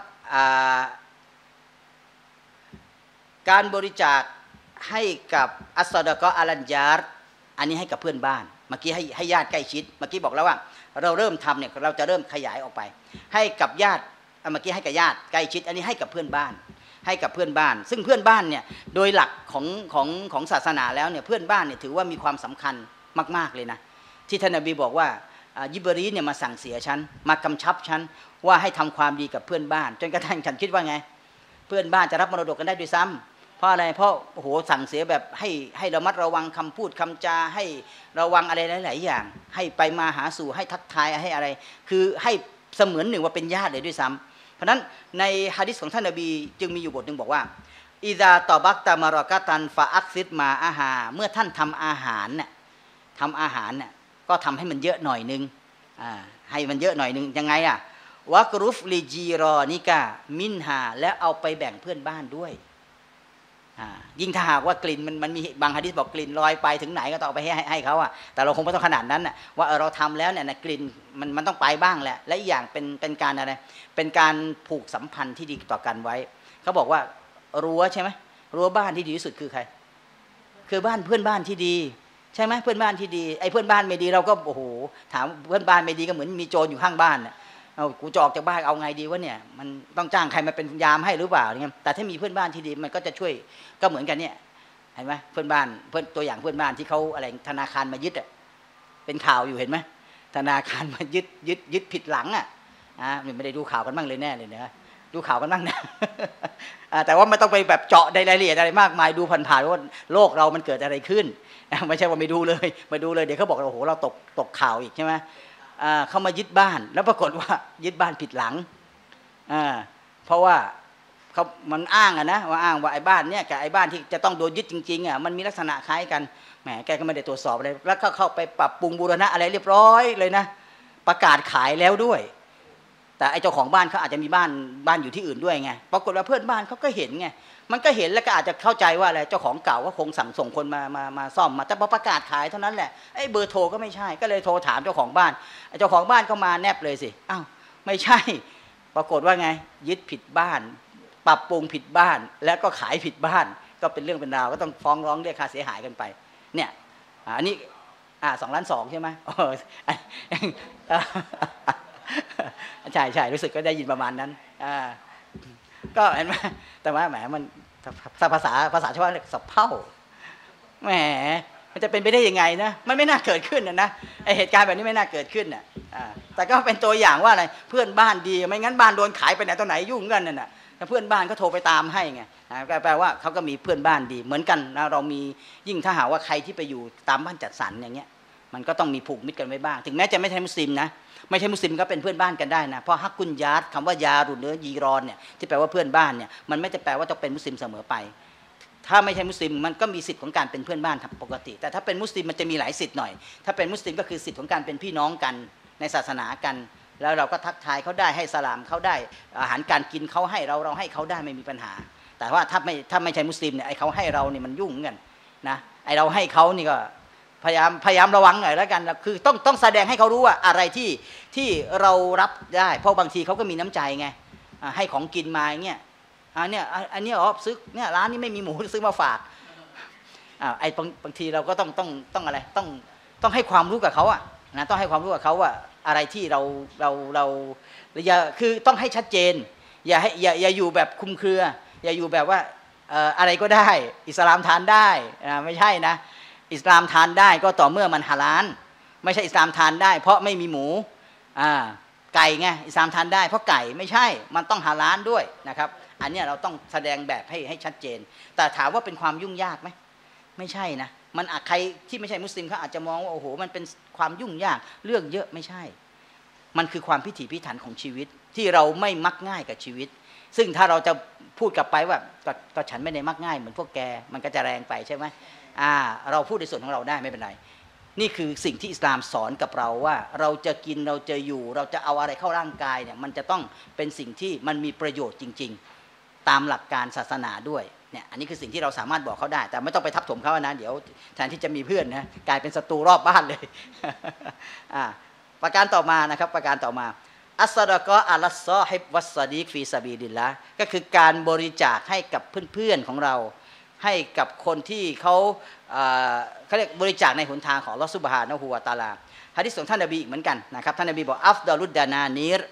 การบริจาคให้กับอัสซอดะกออัลันญาร์อันนี้ให้กับเพื่อนบ้านเมื่อกี้ให้ให้ญาติใกล้ชิดเมื่อกี้บอกแล้วว่าเราเริ่มทำเนี่ยเราจะเริ่มขยายออกไปให้กับญาติเมื่อกี้ให้กับญาติใกล้ชิดอันนี้ให้กับเพื่อนบ้านให้กับเพื่อนบ้านซึ่งเพื่อนบ้านเนี่ยโดยหลักของของของศาสนาแล้วเนี่ยเพื่อนบ้านเนี่ยถือว่ามีความสำคัญมากๆเลยนะที่ท่านนบีบอกว่ายิบรีเนี่ยมาสั่งเสียฉันมากำชับฉันว่าให้ทำความดีกับเพื่อนบ้านจนกระทั่งฉันคิดว่าไงเพื่อนบ้านจะรับมรดกกันได้ด้วยซ้ำเพราะอะไรเพราะโอ้โหสั่งเสียแบบให้ให้ระมัดระวังคำพูดคำจาให้ระวังอะไรหลายๆอย่างให้ไปมาหาสู่ให้ทักทายให้อะไรคือให้เสมือนหนึ่งว่าเป็นญาติเลยด้วยซ้ำเพราะนั้นในหะดีษของท่านนบีจึงมีอยู่บทหนึ่งบอกว่าอิซาตอบักตามารอกะตันฟาอักซิดมาอาหาเมื่อท่านทำอาหารเนี่ยทำอาหารเนี่ยก็ทำให้มันเยอะหน่อยนึงอ่าให้มันเยอะหน่อยนึงยังไงอ่ะวะกรุฟลิจีรอนิกามินหาแล้วเอาไปแบ่งเพื่อนบ้านด้วยยิ่งถ้าหากว่ากลิ่นมันมันมีบางหะดีษบอกกลิ่นลอยไปถึงไหนก็ต้องเอาไปให้ให้เขาอ่ะแต่เราคงไม่ต้องขนาดนั้นน่ะว่าเออเราทำแล้วเนี่ยกลิ่นมันมันต้องไปบ้างแหละและอีกอย่างเป็นเป็นการอะไรเป็นการผูกสัมพันธ์ที่ดีต่อกันไว้เขาบอกว่ารั้วใช่ไหมรั้วบ้านที่ดีที่สุดคือใครคือบ้านเพื่อนบ้านที่ดีใช่ไหมเพื่อนบ้านที่ดีไอ้เพื่อนบ้านไม่ดีเราก็โอ้โหถามเพื่อนบ้านไม่ดีก็เหมือนมีโจรอยู่ข้างบ้านน่ะเอากูจะออกจากบ้านเอาไงดีวะเนี่ยมันต้องจ้างใครมาเป็นยามให้หรือเปล่าเนี่ยแต่ถ้ามีเพื่อนบ้านที่ดีมันก็จะช่วยก็เหมือนกันเนี่ยเห็นไหมเพื่อนบ้านเพื่อนตัวอย่างเพื่อนบ้านที่เขาอะไรธนาคารมายึดอ่ะเป็นข่าวอยู่เห็นไหมธนาคารมายึดยึดยึดผิดหลังอ่ะอ่าไม่ได้ดูข่าวกันบ้างเลยแน่เลยนะดูข่าวกันบ้างนะแต่ว่าไม่ต้องไปแบบเจาะในรายละเอียดอะไรมากมายดูผ่านๆว่าโลกเรามันเกิดอะไรขึ้นไม่ใช่ว่าไม่ดูเลยไม่ดูเลยเดี๋ยวเขาบอกโอ้โหเราตกตกข่าวอีกใช่ไหมเขามายึดบ้านแล้วปรากฏว่ายึดบ้านผิดหลังเพราะว่าเขามันอ้างอะนะว่าอ้างว่าไอ้บ้านเนี่ยกับไอ้บ้านที่จะต้องโดนยึดจริงๆอ่ะมันมีลักษณะคล้ายกันแหมแกก็ไม่ได้ตรวจสอบอะไรแล้วก็เข้าไปปรับปรุงบูรณะอะไรเรียบร้อยเลยนะประกาศขายแล้วด้วยแต่ไอ้เจ้าของบ้านเขาอาจจะมีบ้านบ้านอยู่ที่อื่นด้วยไงปรากฏว่าเพื่อนบ้านเขาก็เห็นไงมันก็เห็นแล้วก็อาจจะเข้าใจว่าอะไรเจ้าของเก่าก็คงสั่งส่งคนมามามาซ่อมมาแต่พอประกาศขายเท่านั้นแหละไอ้เบอร์โทรก็ไม่ใช่ก็เลยโทรถามเจ้าของบ้านเจ้าของบ้านก็มาแนบเลยสิอ้าวไม่ใช่ปรากฏว่าไงยึดผิดบ้านปรับปรุงผิดบ้านแล้วก็ขายผิดบ้านก็เป็นเรื่องเป็นราวก็ต้องฟ้องร้องเรียกค่าเสียหายกันไปเนี่ยอันนี้อ่าสองล้านสองใช่ไหมใช่ใช่รู้สึกก็ได้ยินประมาณนั้นอ่าก็เห็นไหมแต่ว่าแหมมันภาษาภาษาชาวบ้านเรียกสับเผ่าแหมมันจะเป็นไปได้ยังไงนะมันไม่น่าเกิดขึ้นนะนะไอเหตุการณ์แบบนี้ไม่น่าเกิดขึ้นน่ะแต่ก็เป็นตัวอย่างว่าอะไรเพื่อนบ้านดีไม่งั้นบ้านโดนขายไปไหนตัวไหนยุ่งกันนั่นน่ะเพื่อนบ้านก็โทรไปตามให้ไงแปลว่าเขาก็มีเพื่อนบ้านดีเหมือนกันนะเรามียิ่งถ้าหาว่าใครที่ไปอยู่ตามบ้านจัดสรรอย่างเงี้ยมันก็ต้องมีผูกมิตรกันไว้บ้างถึงแม้จะไม่ใช่มุสลิมนะไม่ใช่มุสลิมก็เป็นเพื่อนบ้านกันได้นะเพราะฮักกุญญาตคำว่ายารุเนื้อยีรอนเนี่ยที่แปลว่าเพื่อนบ้านเนี่ยมันไม่ได้แปลว่าต้องเป็นมุสลิมเสมอไปถ้าไม่ใช่มุสลิมมันก็มีสิทธิ์ของการเป็นเพื่อนบ้านปกติแต่ถ้าเป็นมุสลิมมันจะมีหลายสิทธิ์หน่อยถ้าเป็นมุสลิมก็คือสิทธิ์ของการเป็นพี่น้องกันในศาสนากันแล้วเราก็ทักทายเขาได้ให้สลามเขาได้อาหารการกินเขาให้เราเราให้เขาได้ไม่มีปัญหาแต่ว่าถ้าไม่ถ้าไม่ใช่มุสลิมเนี่ยไอเขาให้เราเนี่ยมันยุ่งกันนะไอเราให้เขานี่ก็พยายามพยายามระวังหน่อยแล้วกันคือต้องต้องแสดงให้เขารู้ว่าอะไรที่ที่เรารับได้เพราะบางทีเขาก็มีน้ำใจไงให้ของกินมาอย่างเงี้ยอันเนี้ยอันนี้อ๋อซื้อเนี่ยร้านนี้ไม่มีหมูซื้อมาฝากอ่าไอ้บางบางทีเราก็ต้องต้องต้องอะไรต้องต้องให้ความรู้กับเขาอ่ะนะต้องให้ความรู้กับเขาว่าอะไรที่เราเราเราอย่าคือต้องให้ชัดเจนอย่าให้อย่าอย่าอยู่แบบคลุมเครือ อย่าอยู่แบบว่าอะไรก็ได้อิสลามทานได้ไม่ใช่นะอิสลามทานได้ก็ต่อเมื่อมันฮาลาลไม่ใช่อิสลามทานได้เพราะไม่มีหมูอ่าไก่ไงอิสลามทานได้เพราะไก่ไม่ใช่มันต้องฮาลาลด้วยนะครับอันนี้เราต้องแสดงแบบให้ให้ชัดเจนแต่ถามว่าเป็นความยุ่งยากไหมไม่ใช่นะมันใครที่ไม่ใช่มุสลิมเขาอาจจะมองว่าโอ้โหมันเป็นความยุ่งยากเรื่องเยอะไม่ใช่มันคือความพิถีพิถันของชีวิตที่เราไม่มักง่ายกับชีวิตซึ่งถ้าเราจะพูดกลับไปว่าก็ก็ฉันไม่ได้มักง่ายเหมือนพวกแกมันก็จะแรงไปใช่ไหมอ่าเราพูดในส่วนของเราได้ไม่เป็นไรนี่คือสิ่งที่อิสลามสอนกับเราว่าเราจะกินเราจะอยู่เราจะเอาอะไรเข้าร่างกายเนี่ยมันจะต้องเป็นสิ่งที่มันมีประโยชน์จริงๆตามหลักการศาสนาด้วยเนี่ยอันนี้คือสิ่งที่เราสามารถบอกเขาได้แต่ไม่ต้องไปทับถมเขานะเดี๋ยวแทนที่จะมีเพื่อนนะกลายเป็นศัตรูรอบบ้านเลยอ่าประการต่อมานะครับประการต่อมาอัสซะดะกออัลซอฮิบวัสซอดีกฟีซะบีลิลลาห์ก็คือการบริจาคให้กับเพื่อนๆของเราให้กับคนที่เขาเขาเรียกบริจาคในหนทางของอัลเลาะห์ซุบฮานะฮูวะตะอาลาหะดีษของท่านนบีเหมือนกันนะครับท่านนบีบอกอัฟฎอลุดดานานีร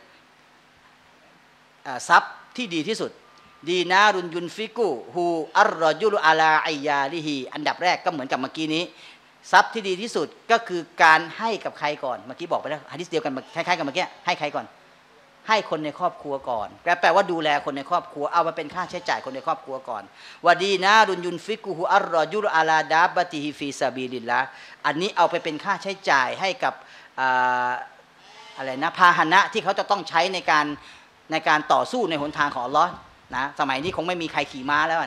ทรัพย์ที่ดีที่สุดดีนารุนยุนฟิกุฮูอัรรอจุลอาลาอิยาลิฮีอันดับแรกก็เหมือนกับเมื่อกี้นี้ทรัพย์ที่ดีที่สุดก็คือการให้กับใครก่อนเมื่อกี้บอกไปแล้วหะดีษเดียวกันคล้ายๆกันเมื่อกี้ให้ใครก่อนให้คนในครอบครัวก่อนแปลว่าดูแลคนในครอบครัวเอามาเป็นค่าใช้จ่ายคนในครอบครัวก่อนวะดีนารุนยุนฟิกุฮูอัรรอจุลอาลาดาบะติฮิฟีซะบีลิลลาห์อันนี้เอาไปเป็นค่าใช้จ่ายให้กับอะไรนะพาหนะที่เขาจะต้องใช้ในการในการต่อสู้ในหนทางของอัลเลาะห์นะสมัยนี้คงไม่มีใครขี่ม้าแล้วนะ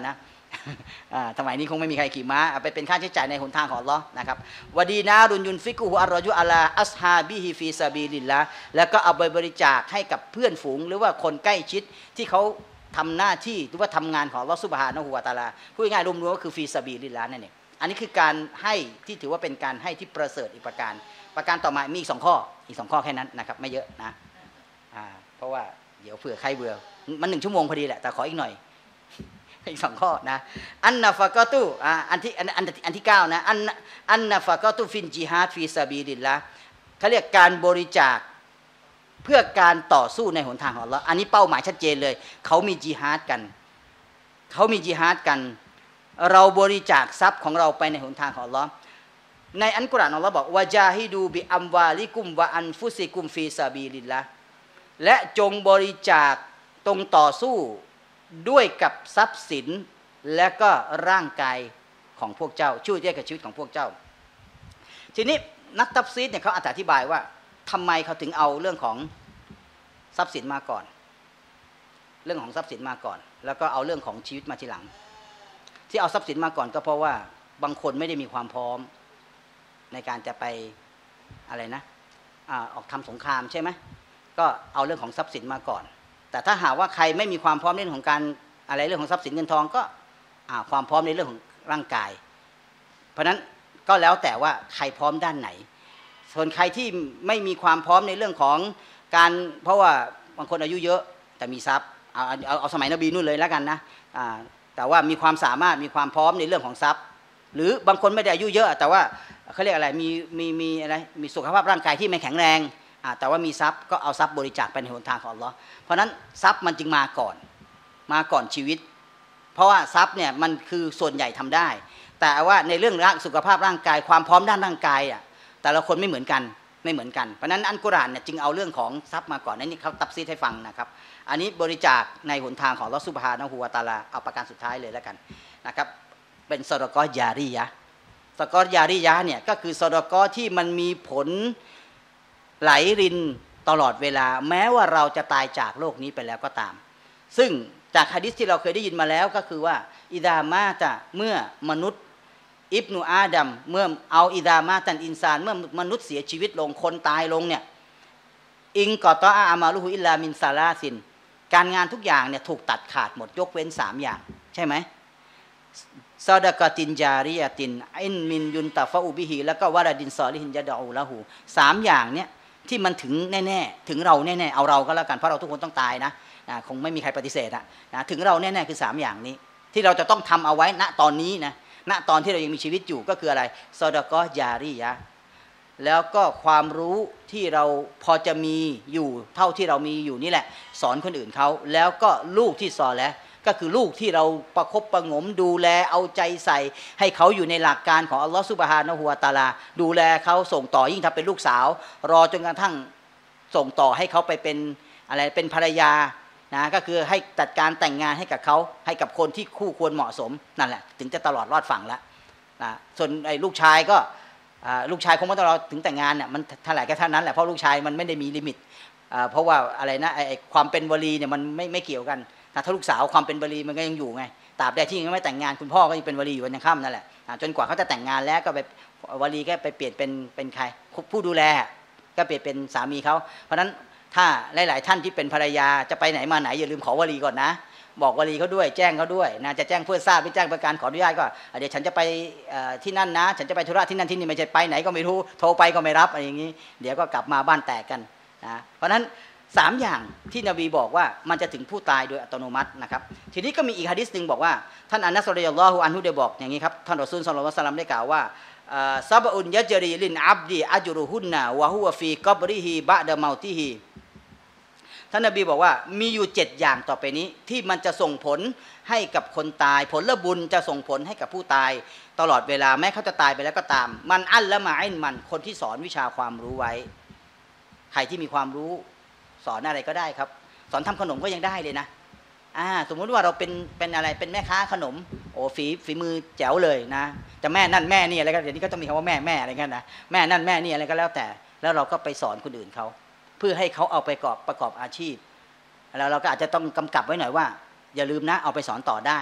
สมัยนี้คงไม่มีใครขี่ม้าไปเป็นค่าใช้จ่ายในหนทางของอัลเลาะห์นะครับวะดีนารุนยุนฟิกุฮุอัรรอจุอัลาอัสฮาบิฮิฟีซาบีลิลละแล้วก็เอาไปบริจาคให้กับเพื่อนฝูงหรือว่าคนใกล้ชิดที่เขาทำหน้าที่หรือว่าทำงานของอัลเลาะห์ซุบฮานะฮูวะตะอาลาพูดง่ายๆรวมๆก็คือฟีซาบีลิลละนั่นเองอันนี้คือการให้ที่ถือว่าเป็นการให้ที่ประเสริฐอีกประการประการต่อมามีอีกสองข้ออีกสองข้อแค่นั้นนะครับไม่เยอะนะเพราะว่าเดี๋ยวเผื่อใครเบื่อมันหนึ่งชั่วโมงพอดีแหละแต่ขออีกหน่อยอีกสองข้อนะอันนาฟะกอตุอันที่อันอันอันที่เก้านะอันอันนาฟะกอตุฟินจิฮาดฟีซาบีลิลละเขาเรียกการบริจาคเพื่อการต่อสู้ในหนทางของอัลเลาะห์อันนี้เป้าหมายชัดเจนเลยเขามีจิฮาดกันเขามีจิฮาดกันเราบริจาคทรัพย์ของเราไปในหนทางของอัลเลาะห์ในอัลกุรอานอัลเลาะห์บอกวะจาฮิดูบิอัมวาลิกุมวะอันฟุซิกุมฟีซาบีลิลละและจงบริจาคตรงต่อสู้ด้วยกับทรัพย์สินและก็ร่างกายของพวกเจ้าช่วยด้วยกับชีวิตของพวกเจ้าทีนี้นักตัฟซีรเนี่ยเขาอธิบายว่าทำไมเขาถึงเอาเรื่องของทรัพย์สินมาก่อนเรื่องของทรัพย์สินมาก่อนแล้วก็เอาเรื่องของชีวิตมาทีหลังที่เอาทรัพย์สินมาก่อนก็เพราะว่าบางคนไม่ได้มีความพร้อมในการจะไปอะไรนะอ่าออกทำสงครามใช่ไหมก็เอาเรื่องของทรัพย์สินมาก่อนแต่ถ้าหากว่าใครไม่มีความพร้อมในเรื่องของการอะไรเรื่องของทรัพย์สินเงินทองก็ความพร้อมในเรื่องของร่างกายเพราะนั้นก็แล้วแต่ว่าใครพร้อมด้านไหนส่วนใครที่ไม่มีความพร้อมในเรื่องของการเพราะว่าบางคนอายุเยอะแต่มีทรัพย์เอาเอาเอาสมัยนบีนู่นเลยแล้วกันนะแต่ว่ามีความสามารถมีความพร้อมในเรื่องของทรัพย์หรือบางคนไม่ได้อายุเยอะแต่ว่าเขาเรียกอะไรมีมีมีอะไรมีสุขภาพร่างกายที่ไม่แข็งแรงแต่ว่ามีทรัพย์ก็เอาทรัพย์บริจาคไปในหนทางของอัลเลาะห์เพราะนั้นทรัพย์มันจึงมาก่อนมาก่อนชีวิตเพราะว่าทรัพย์เนี่ยมันคือส่วนใหญ่ทำได้แต่ว่าในเรื่องร่างสุขภาพร่างกายความพร้อมด้านร่างกายอ่ะแต่ละคนไม่เหมือนกันไม่เหมือนกันเพราะนั้นอัลกุรอานเนี่ยจึงเอาเรื่องของทรัพย์มาก่อนนั่นนี่เขาตัฟซีรให้ฟังนะครับอันนี้บริจาคในหนทางของอัลเลาะห์ซุบฮานะฮูวะตะอาลาเอาประการสุดท้ายเลยแล้วกันนะครับเป็นซอดะกอฮ์ญาริยะห์ซอดะกอฮ์ญาริยะห์เนี่ยก็คือซอดะกอฮ์ที่มันมีผลไหลรินตลอดเวลาแม้ว่าเราจะตายจากโลกนี้ไปแล้วก็ตามซึ่งจากหะดีษที่เราเคยได้ยินมาแล้วก็คือว่าอิดามาตะเมื่อมนุษย์อิบนุอาดัมเมื่อเอาอิดามาตันอินซานเมื่อมนุษย์เสียชีวิตลงคนตายลงเนี่ยอิงกอตออามาลุฮุอิลลามินซาลาซินการงานทุกอย่างเนี่ยถูกตัดขาดหมดยกเว้นสามอย่างใช่ไหมซอดะกะตินจาริยะตินอินมินยุนตะฟะอูบิฮิแล้วก็วะลาดินซอลิฮินยะดะอูละหูสามอย่างเนี่ยที่มันถึงแน่ๆถึงเราแน่ๆเอาเราก็แล้วกันเพราะเราทุกคนต้องตายนะนะคงไม่มีใครปฏิเสธอะนะถึงเราแน่ๆคือสามอย่างนี้ที่เราจะต้องทำเอาไว้ณตอนนี้นะณตอนที่เรายังมีชีวิตอยู่ก็คืออะไรซอดะกอฮ์ญาริยะห์แล้วก็ความรู้ที่เราพอจะมีอยู่เท่าที่เรามีอยู่นี่แหละสอนคนอื่นเขาแล้วก็ลูกที่ซอและก็คือลูกที่เราประคบประงมดูแลเอาใจใส่ให้เขาอยู่ในหลักการของอัลลอฮฺซุบฮานะฮูวะตะอาลาดูแลเขาส่งต่อยิ่งถ้าเป็นลูกสาวรอจนกระทั่งส่งต่อให้เขาไปเป็นอะไรเป็นภรรยานะก็คือให้จัดการแต่งงานให้กับเขาให้กับคนที่คู่ควรเหมาะสมนั่นแหละถึงจะตลอดรอดฝั่งแล้วนะส่วนไอ้ลูกชายก็ลูกชายคงไม่ต้องรอถึงแต่งงานเนี่ยมันเท่าไหร่ก็เท่านั้นแหละเพราะลูกชายมันไม่ได้มีลิมิตเพราะว่าอะไรนะไอ้ความเป็นวลีเนี่ยมันไม่ไม่เกี่ยวกันถ้าลูกสาวความเป็นวลีมันก็ยังอยู่ไงตราบใดที่ยังไม่แต่งงานคุณพ่อก็ยังเป็นวลีอยู่วันยังค่ำนั่นแหละจนกว่าเขาจะแต่งงานแล้วก็ไปวลีก็ไปเปลี่ยนเป็นเป็นใครผู้ดูแลก็เปลี่ยนเป็นสามีเขาเพราะฉะนั้นถ้าหลายๆท่านที่เป็นภรรยาจะไปไหนมาไหนอย่าลืมขอวลีก่อนนะบอกวลีเขาด้วยแจ้งเขาด้วยนะจะแจ้งเพื่อทราบหรือแจ้งประการขออนุญาตก็เดี๋ยวฉันจะไปที่นั่นนะฉันจะไปธุระที่นั่นที่นี่ไม่ใช่ไปไหนก็ไม่รู้โทรไปก็ไม่รับอะไรอย่างนี้เดี๋ยวก็กลับมาบ้านแตกกันนะเพราะฉะนั้นสามอย่างที่นบีบอกว่ามันจะถึงผู้ตายโดยอัตโนมัตินะครับทีนี้ก็มีอีกหะดีษนึงบอกว่าท่านอานัส รอฎิยัลลอฮุอันฮุได้บอกอย่างนี้ครับท่านรอซูล ศ็อลลัลลอฮุอะลัยฮิวะซัลลัมได้กล่าวว่าซะบะอุนยะจรีลินอับดีอัจรุฮุนนะวะฮุวะฟีกับริฮิบะดะเมาติฮิท่านนบีบอกว่ามีอยู่เจ็ดอย่างต่อไปนี้ที่มันจะส่งผลให้กับคนตายผลบุญจะส่งผลให้กับผู้ตายตลอดเวลาแม้เขาจะตายไปแล้วก็ตามมันอัลละมาอินมันคนที่สอนวิชาความรู้ไว้ใครที่มีความรู้สอนอะไรก็ได้ครับสอนทำขนมก็ยังได้เลยนะอ่าสมมุติว่าเราเป็นเป็นอะไรเป็นแม่ค้าขนมโอ้ฝีฝีมือแจ๋วเลยนะจะแม่นั่นแม่นี่อะไรก็เดี๋ยวนี้ก็ต้องมีคำว่าแม่แม่อะไรกันนะแม่นั่นแม่นี่อะไรก็แล้วแต่แล้วเราก็ไปสอนคนอื่นเขาเพื่อให้เขาเอาไปประกอบประกอบอาชีพแล้วเราก็อาจจะต้องกำกับไว้หน่อยว่าอย่าลืมนะเอาไปสอนต่อได้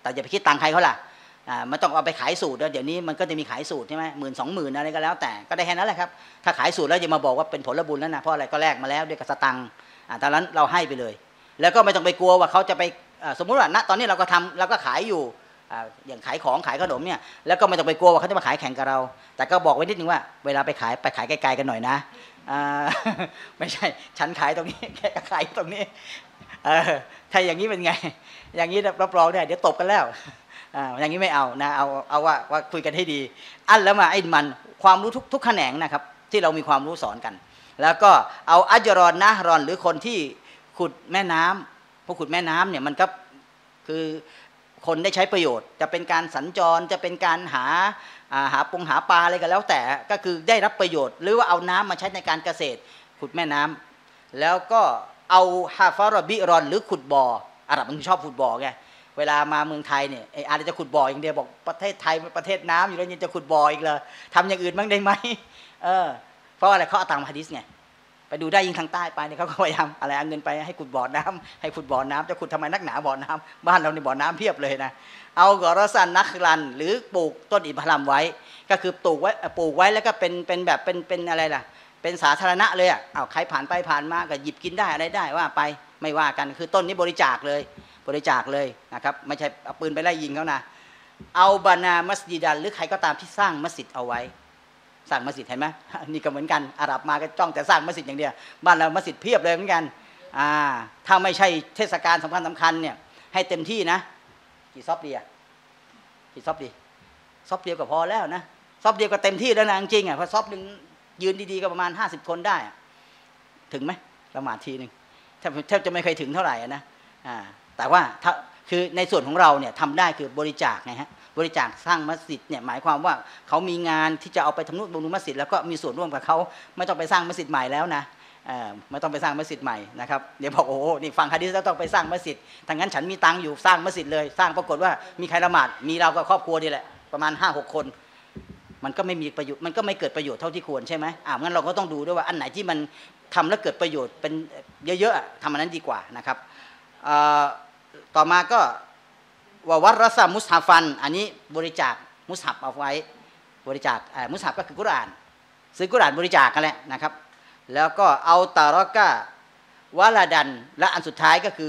แต่อย่าไปคิดตังค์ใครเขาล่ะอ่ามันต้องเอาไปขายสูตรแล้วเดี๋ยวนี้มันก็จะมีขายสูตรใช่ไหมหมื่นสองหมื่นอะไรก็แล้วแต่ก็ได้แค่นั้นแหละครับถ้าขายสูตรแล้วจะมาบอกว่าเป็นผลบุญแล้วนะเพราะอะไรก็แลกมาแล้วด้วยกับสตังค์อ่าตอนนั้นเราให้ไปเลยแล้วก็ไม่ต้องไปกลัวว่าเขาจะไปสมมุติว่าณตอนนี้เราก็ทำเราก็ขายอยู่อย่างขายของขายขนมเนี่ยแล้วก็ไม่ต้องไปกลัวว่าเขาจะมาขายแข่งกับเราแต่ก็บอกไว้นิดนึงว่าเวลาไปขายไปขายไกลๆกันหน่อยนะไม่ใช่ฉันขายตรงนี้แกก็ขายตรงนี้ถ้าอย่างนี้เป็นไงอย่างนี้รับรองได้เดี๋ยวตบกันแล้วอย่างนี้ไม่เอานะเอาเอาว่าว่าคุยกันให้ดีอันแล้วมาไอ้มันความรู้ทุกทุกแขนงนะครับที่เรามีความรู้สอนกันแล้วก็เอาอัจรอนนะรอนหรือคนที่ขุดแม่น้ำพวกขุดแม่น้ำเนี่ยมันก็คือคนได้ใช้ประโยชน์จะเป็นการสัญจรจะเป็นการหาหาปงหาปลาอะไรก็แล้วแต่ก็คือได้รับประโยชน์หรือว่าเอาน้ำมาใช้ในการเกษตรขุดแม่น้ำแล้วก็เอาฮาฟารบิรอนหรือขุดบ่ออาหรับมันชอบขุดบ่อไงเวลามาเมืองไทยเนี่ยไอ้อาจจะขุดบ่ออย่างเดียวบอกประเทศไทยประเทศน้ำอยู่แล้วยังจะขุดบ่ออีกเลยทำอย่างอื่นบ้างได้ไหมเออเพราะอะไรเขาเอาตามฮะดิษไงไปดูได้ยิ่งทางใต้ไปเนี่ยเขาก็พยายามอะไรเอาเงินไปให้ขุดบ่อน้ำให้ขุดบ่อน้ำจะขุดทำไมนักหนาบ่อน้ำบ้านเราในบ่อน้ำเพียบเลยนะเอากอรสันนักรันหรือปลูกต้นอินทผลัมไว้ก็คือปลูกไว้ปลูกไว้แล้วก็เป็นเป็นแบบเป็นเป็นอะไรล่ะเป็นสาธารณะเลยอ่ะเอาใครผ่านไปผ่านมาก็หยิบกินได้อะไรได้ว่าไปไม่ว่ากันคือต้นนี้บริจาคเลยบริจาคเลยนะครับไม่ใช่เอาปืนไปไล่ยิงเขานะเอาบานามัสยิดันหรือใครก็ตามที่สร้างมัสยิดเอาไว้สร้างมัสยิดเห็นไหมนี่ก็เหมือนกันอาหรับมาก็จ้องแต่สร้างมัสยิดอย่างเดียวบ้านเรามัสยิดเพียบเลยเหมือนกันอ่าถ้าไม่ใช่เทศกาลสำคัญสำคัญเนี่ยให้เต็มที่นะกี่ซอบดีอ่ะกี่ซอบดีซอบเดียวก็พอแล้วนะซอบเดียวก็เต็มที่แล้วนะจริงๆอ่ะเพราะซอบหนึ่งยืนดีๆก็ประมาณห้าสิบคนได้ถึงไหมประมาณทีหนึ่งแทบแทบจะไม่เคยถึงเท่าไหร่นะอ่าแต่ว่าถ้าคือในส่วนของเราเนี่ยทำได้คือบริจาคไงฮะบริจาคสร้างมัสยิดเนี่ยหมายความว่าเขามีงานที่จะเอาไปทำนุบำรุงมัสยิดแล้วก็มีส่วนร่วมกับเขาไม่ต้องไปสร้างมัสยิดใหม่แล้วนะไม่ต้องไปสร้างมัสยิดใหม่นะครับเดี๋ยวบอกโอ้โหนี่ฟังฮะดีษแล้วต้องไปสร้างมัสยิดถ้างั้นฉันมีตังค์อยู่สร้างมัสยิดเลยสร้างปรากฏว่ามีใครละหมาดมีเรากับครอบครัวนี่แหละประมาณ ห้าหก คนมันก็ไม่มีประโยชน์มันก็ไม่เกิดประโยชน์เท่าที่ควรใช่ไหมอ่างั้นเราก็ต้องดูด้วยว่าอันไหนที่มันทำแล้วเกิดประโยชน์เป็นเยอะๆทำอันนั้นดีกว่านะครับต่อมาก็ว่าวัดรัศมุสฮัฟันอันนี้บริจาคมุสฮับเอาไว้บริจาคมุสฮับก็คือกุรอานซื้อกุรอานบริจาคกันแหละนะครับแล้วก็เอาตารอกะวะลาดันและอันสุดท้ายก็คือ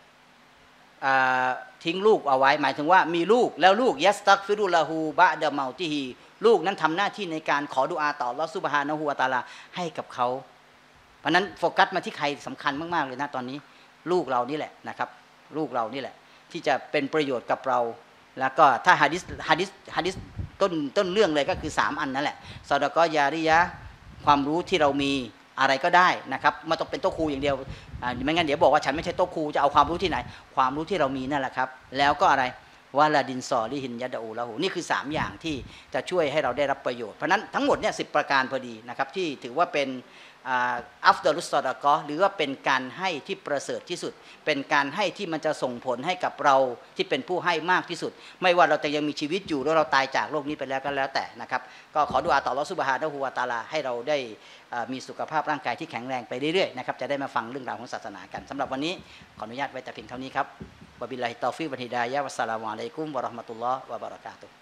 ทิ้งลูกเอาไว้หมายถึงว่ามีลูกแล้วลูกยัสตักฟิรุลาหูบะเดเมาติฮีลูกนั้นทำหน้าที่ในการขอดุอาต่ออัลเลาะห์ซุบฮานะฮูวะตะอาลาให้กับเขาเพราะนั้นโฟกัสมาที่ใครสำคัญมากๆเลยนะตอนนี้ลูกเรานี่แหละนะครับลูกเรานี่แหละที่จะเป็นประโยชน์กับเราแล้วก็ถ้าฮะดิษฮะดิษฮะดิษต้นต้นเรื่องเลยก็คือสามอันนั่นแหละซอดะกอฮ์ยาริยะความรู้ที่เรามีอะไรก็ได้นะครับไม่ต้องเป็นโต๊ะครูอย่างเดียวไม่งั้นเดี๋ยวบอกว่าฉันไม่ใช่โต๊ะครูจะเอาความรู้ที่ไหนความรู้ที่เรามีนั่นแหละครับแล้วก็อะไรวะลาดินซอลิฮินยะดะอูละหูนี่คือสามอย่างที่จะช่วยให้เราได้รับประโยชน์เพราะนั้นทั้งหมดเนี่ยสิบประการพอดีนะครับที่ถือว่าเป็นอัฟดอลุสซอดะกอฮ์หรือว่าเป็นการให้ที่ประเสริฐที่สุดเป็นการให้ที่มันจะส่งผลให้กับเราที่เป็นผู้ให้มากที่สุดไม่ว่าเราจะยังมีชีวิตอยู่หรือเราตายจากโลกนี้ไปแล้วก็แล้วแต่นะครับก็ขอดุอาต่ออัลเลาะห์ซุบฮานะฮูวะตะอาลาให้เราได้มีสุขภาพร่างกายที่แข็งแรงไปเรื่อยๆนะครับจะได้มาฟังเรื่องราวของศาสนากันสำหรับวันนี้ขออนุญาตไว้แต่เพียงเท่านี้ครับวะบิลลาฮิตตอฟิกวัลฮิดายะฮ์วัสสลามุอะลัยกุมวะเราะห์มะตุลลอฮ์วะบะเราะกาตุฮ์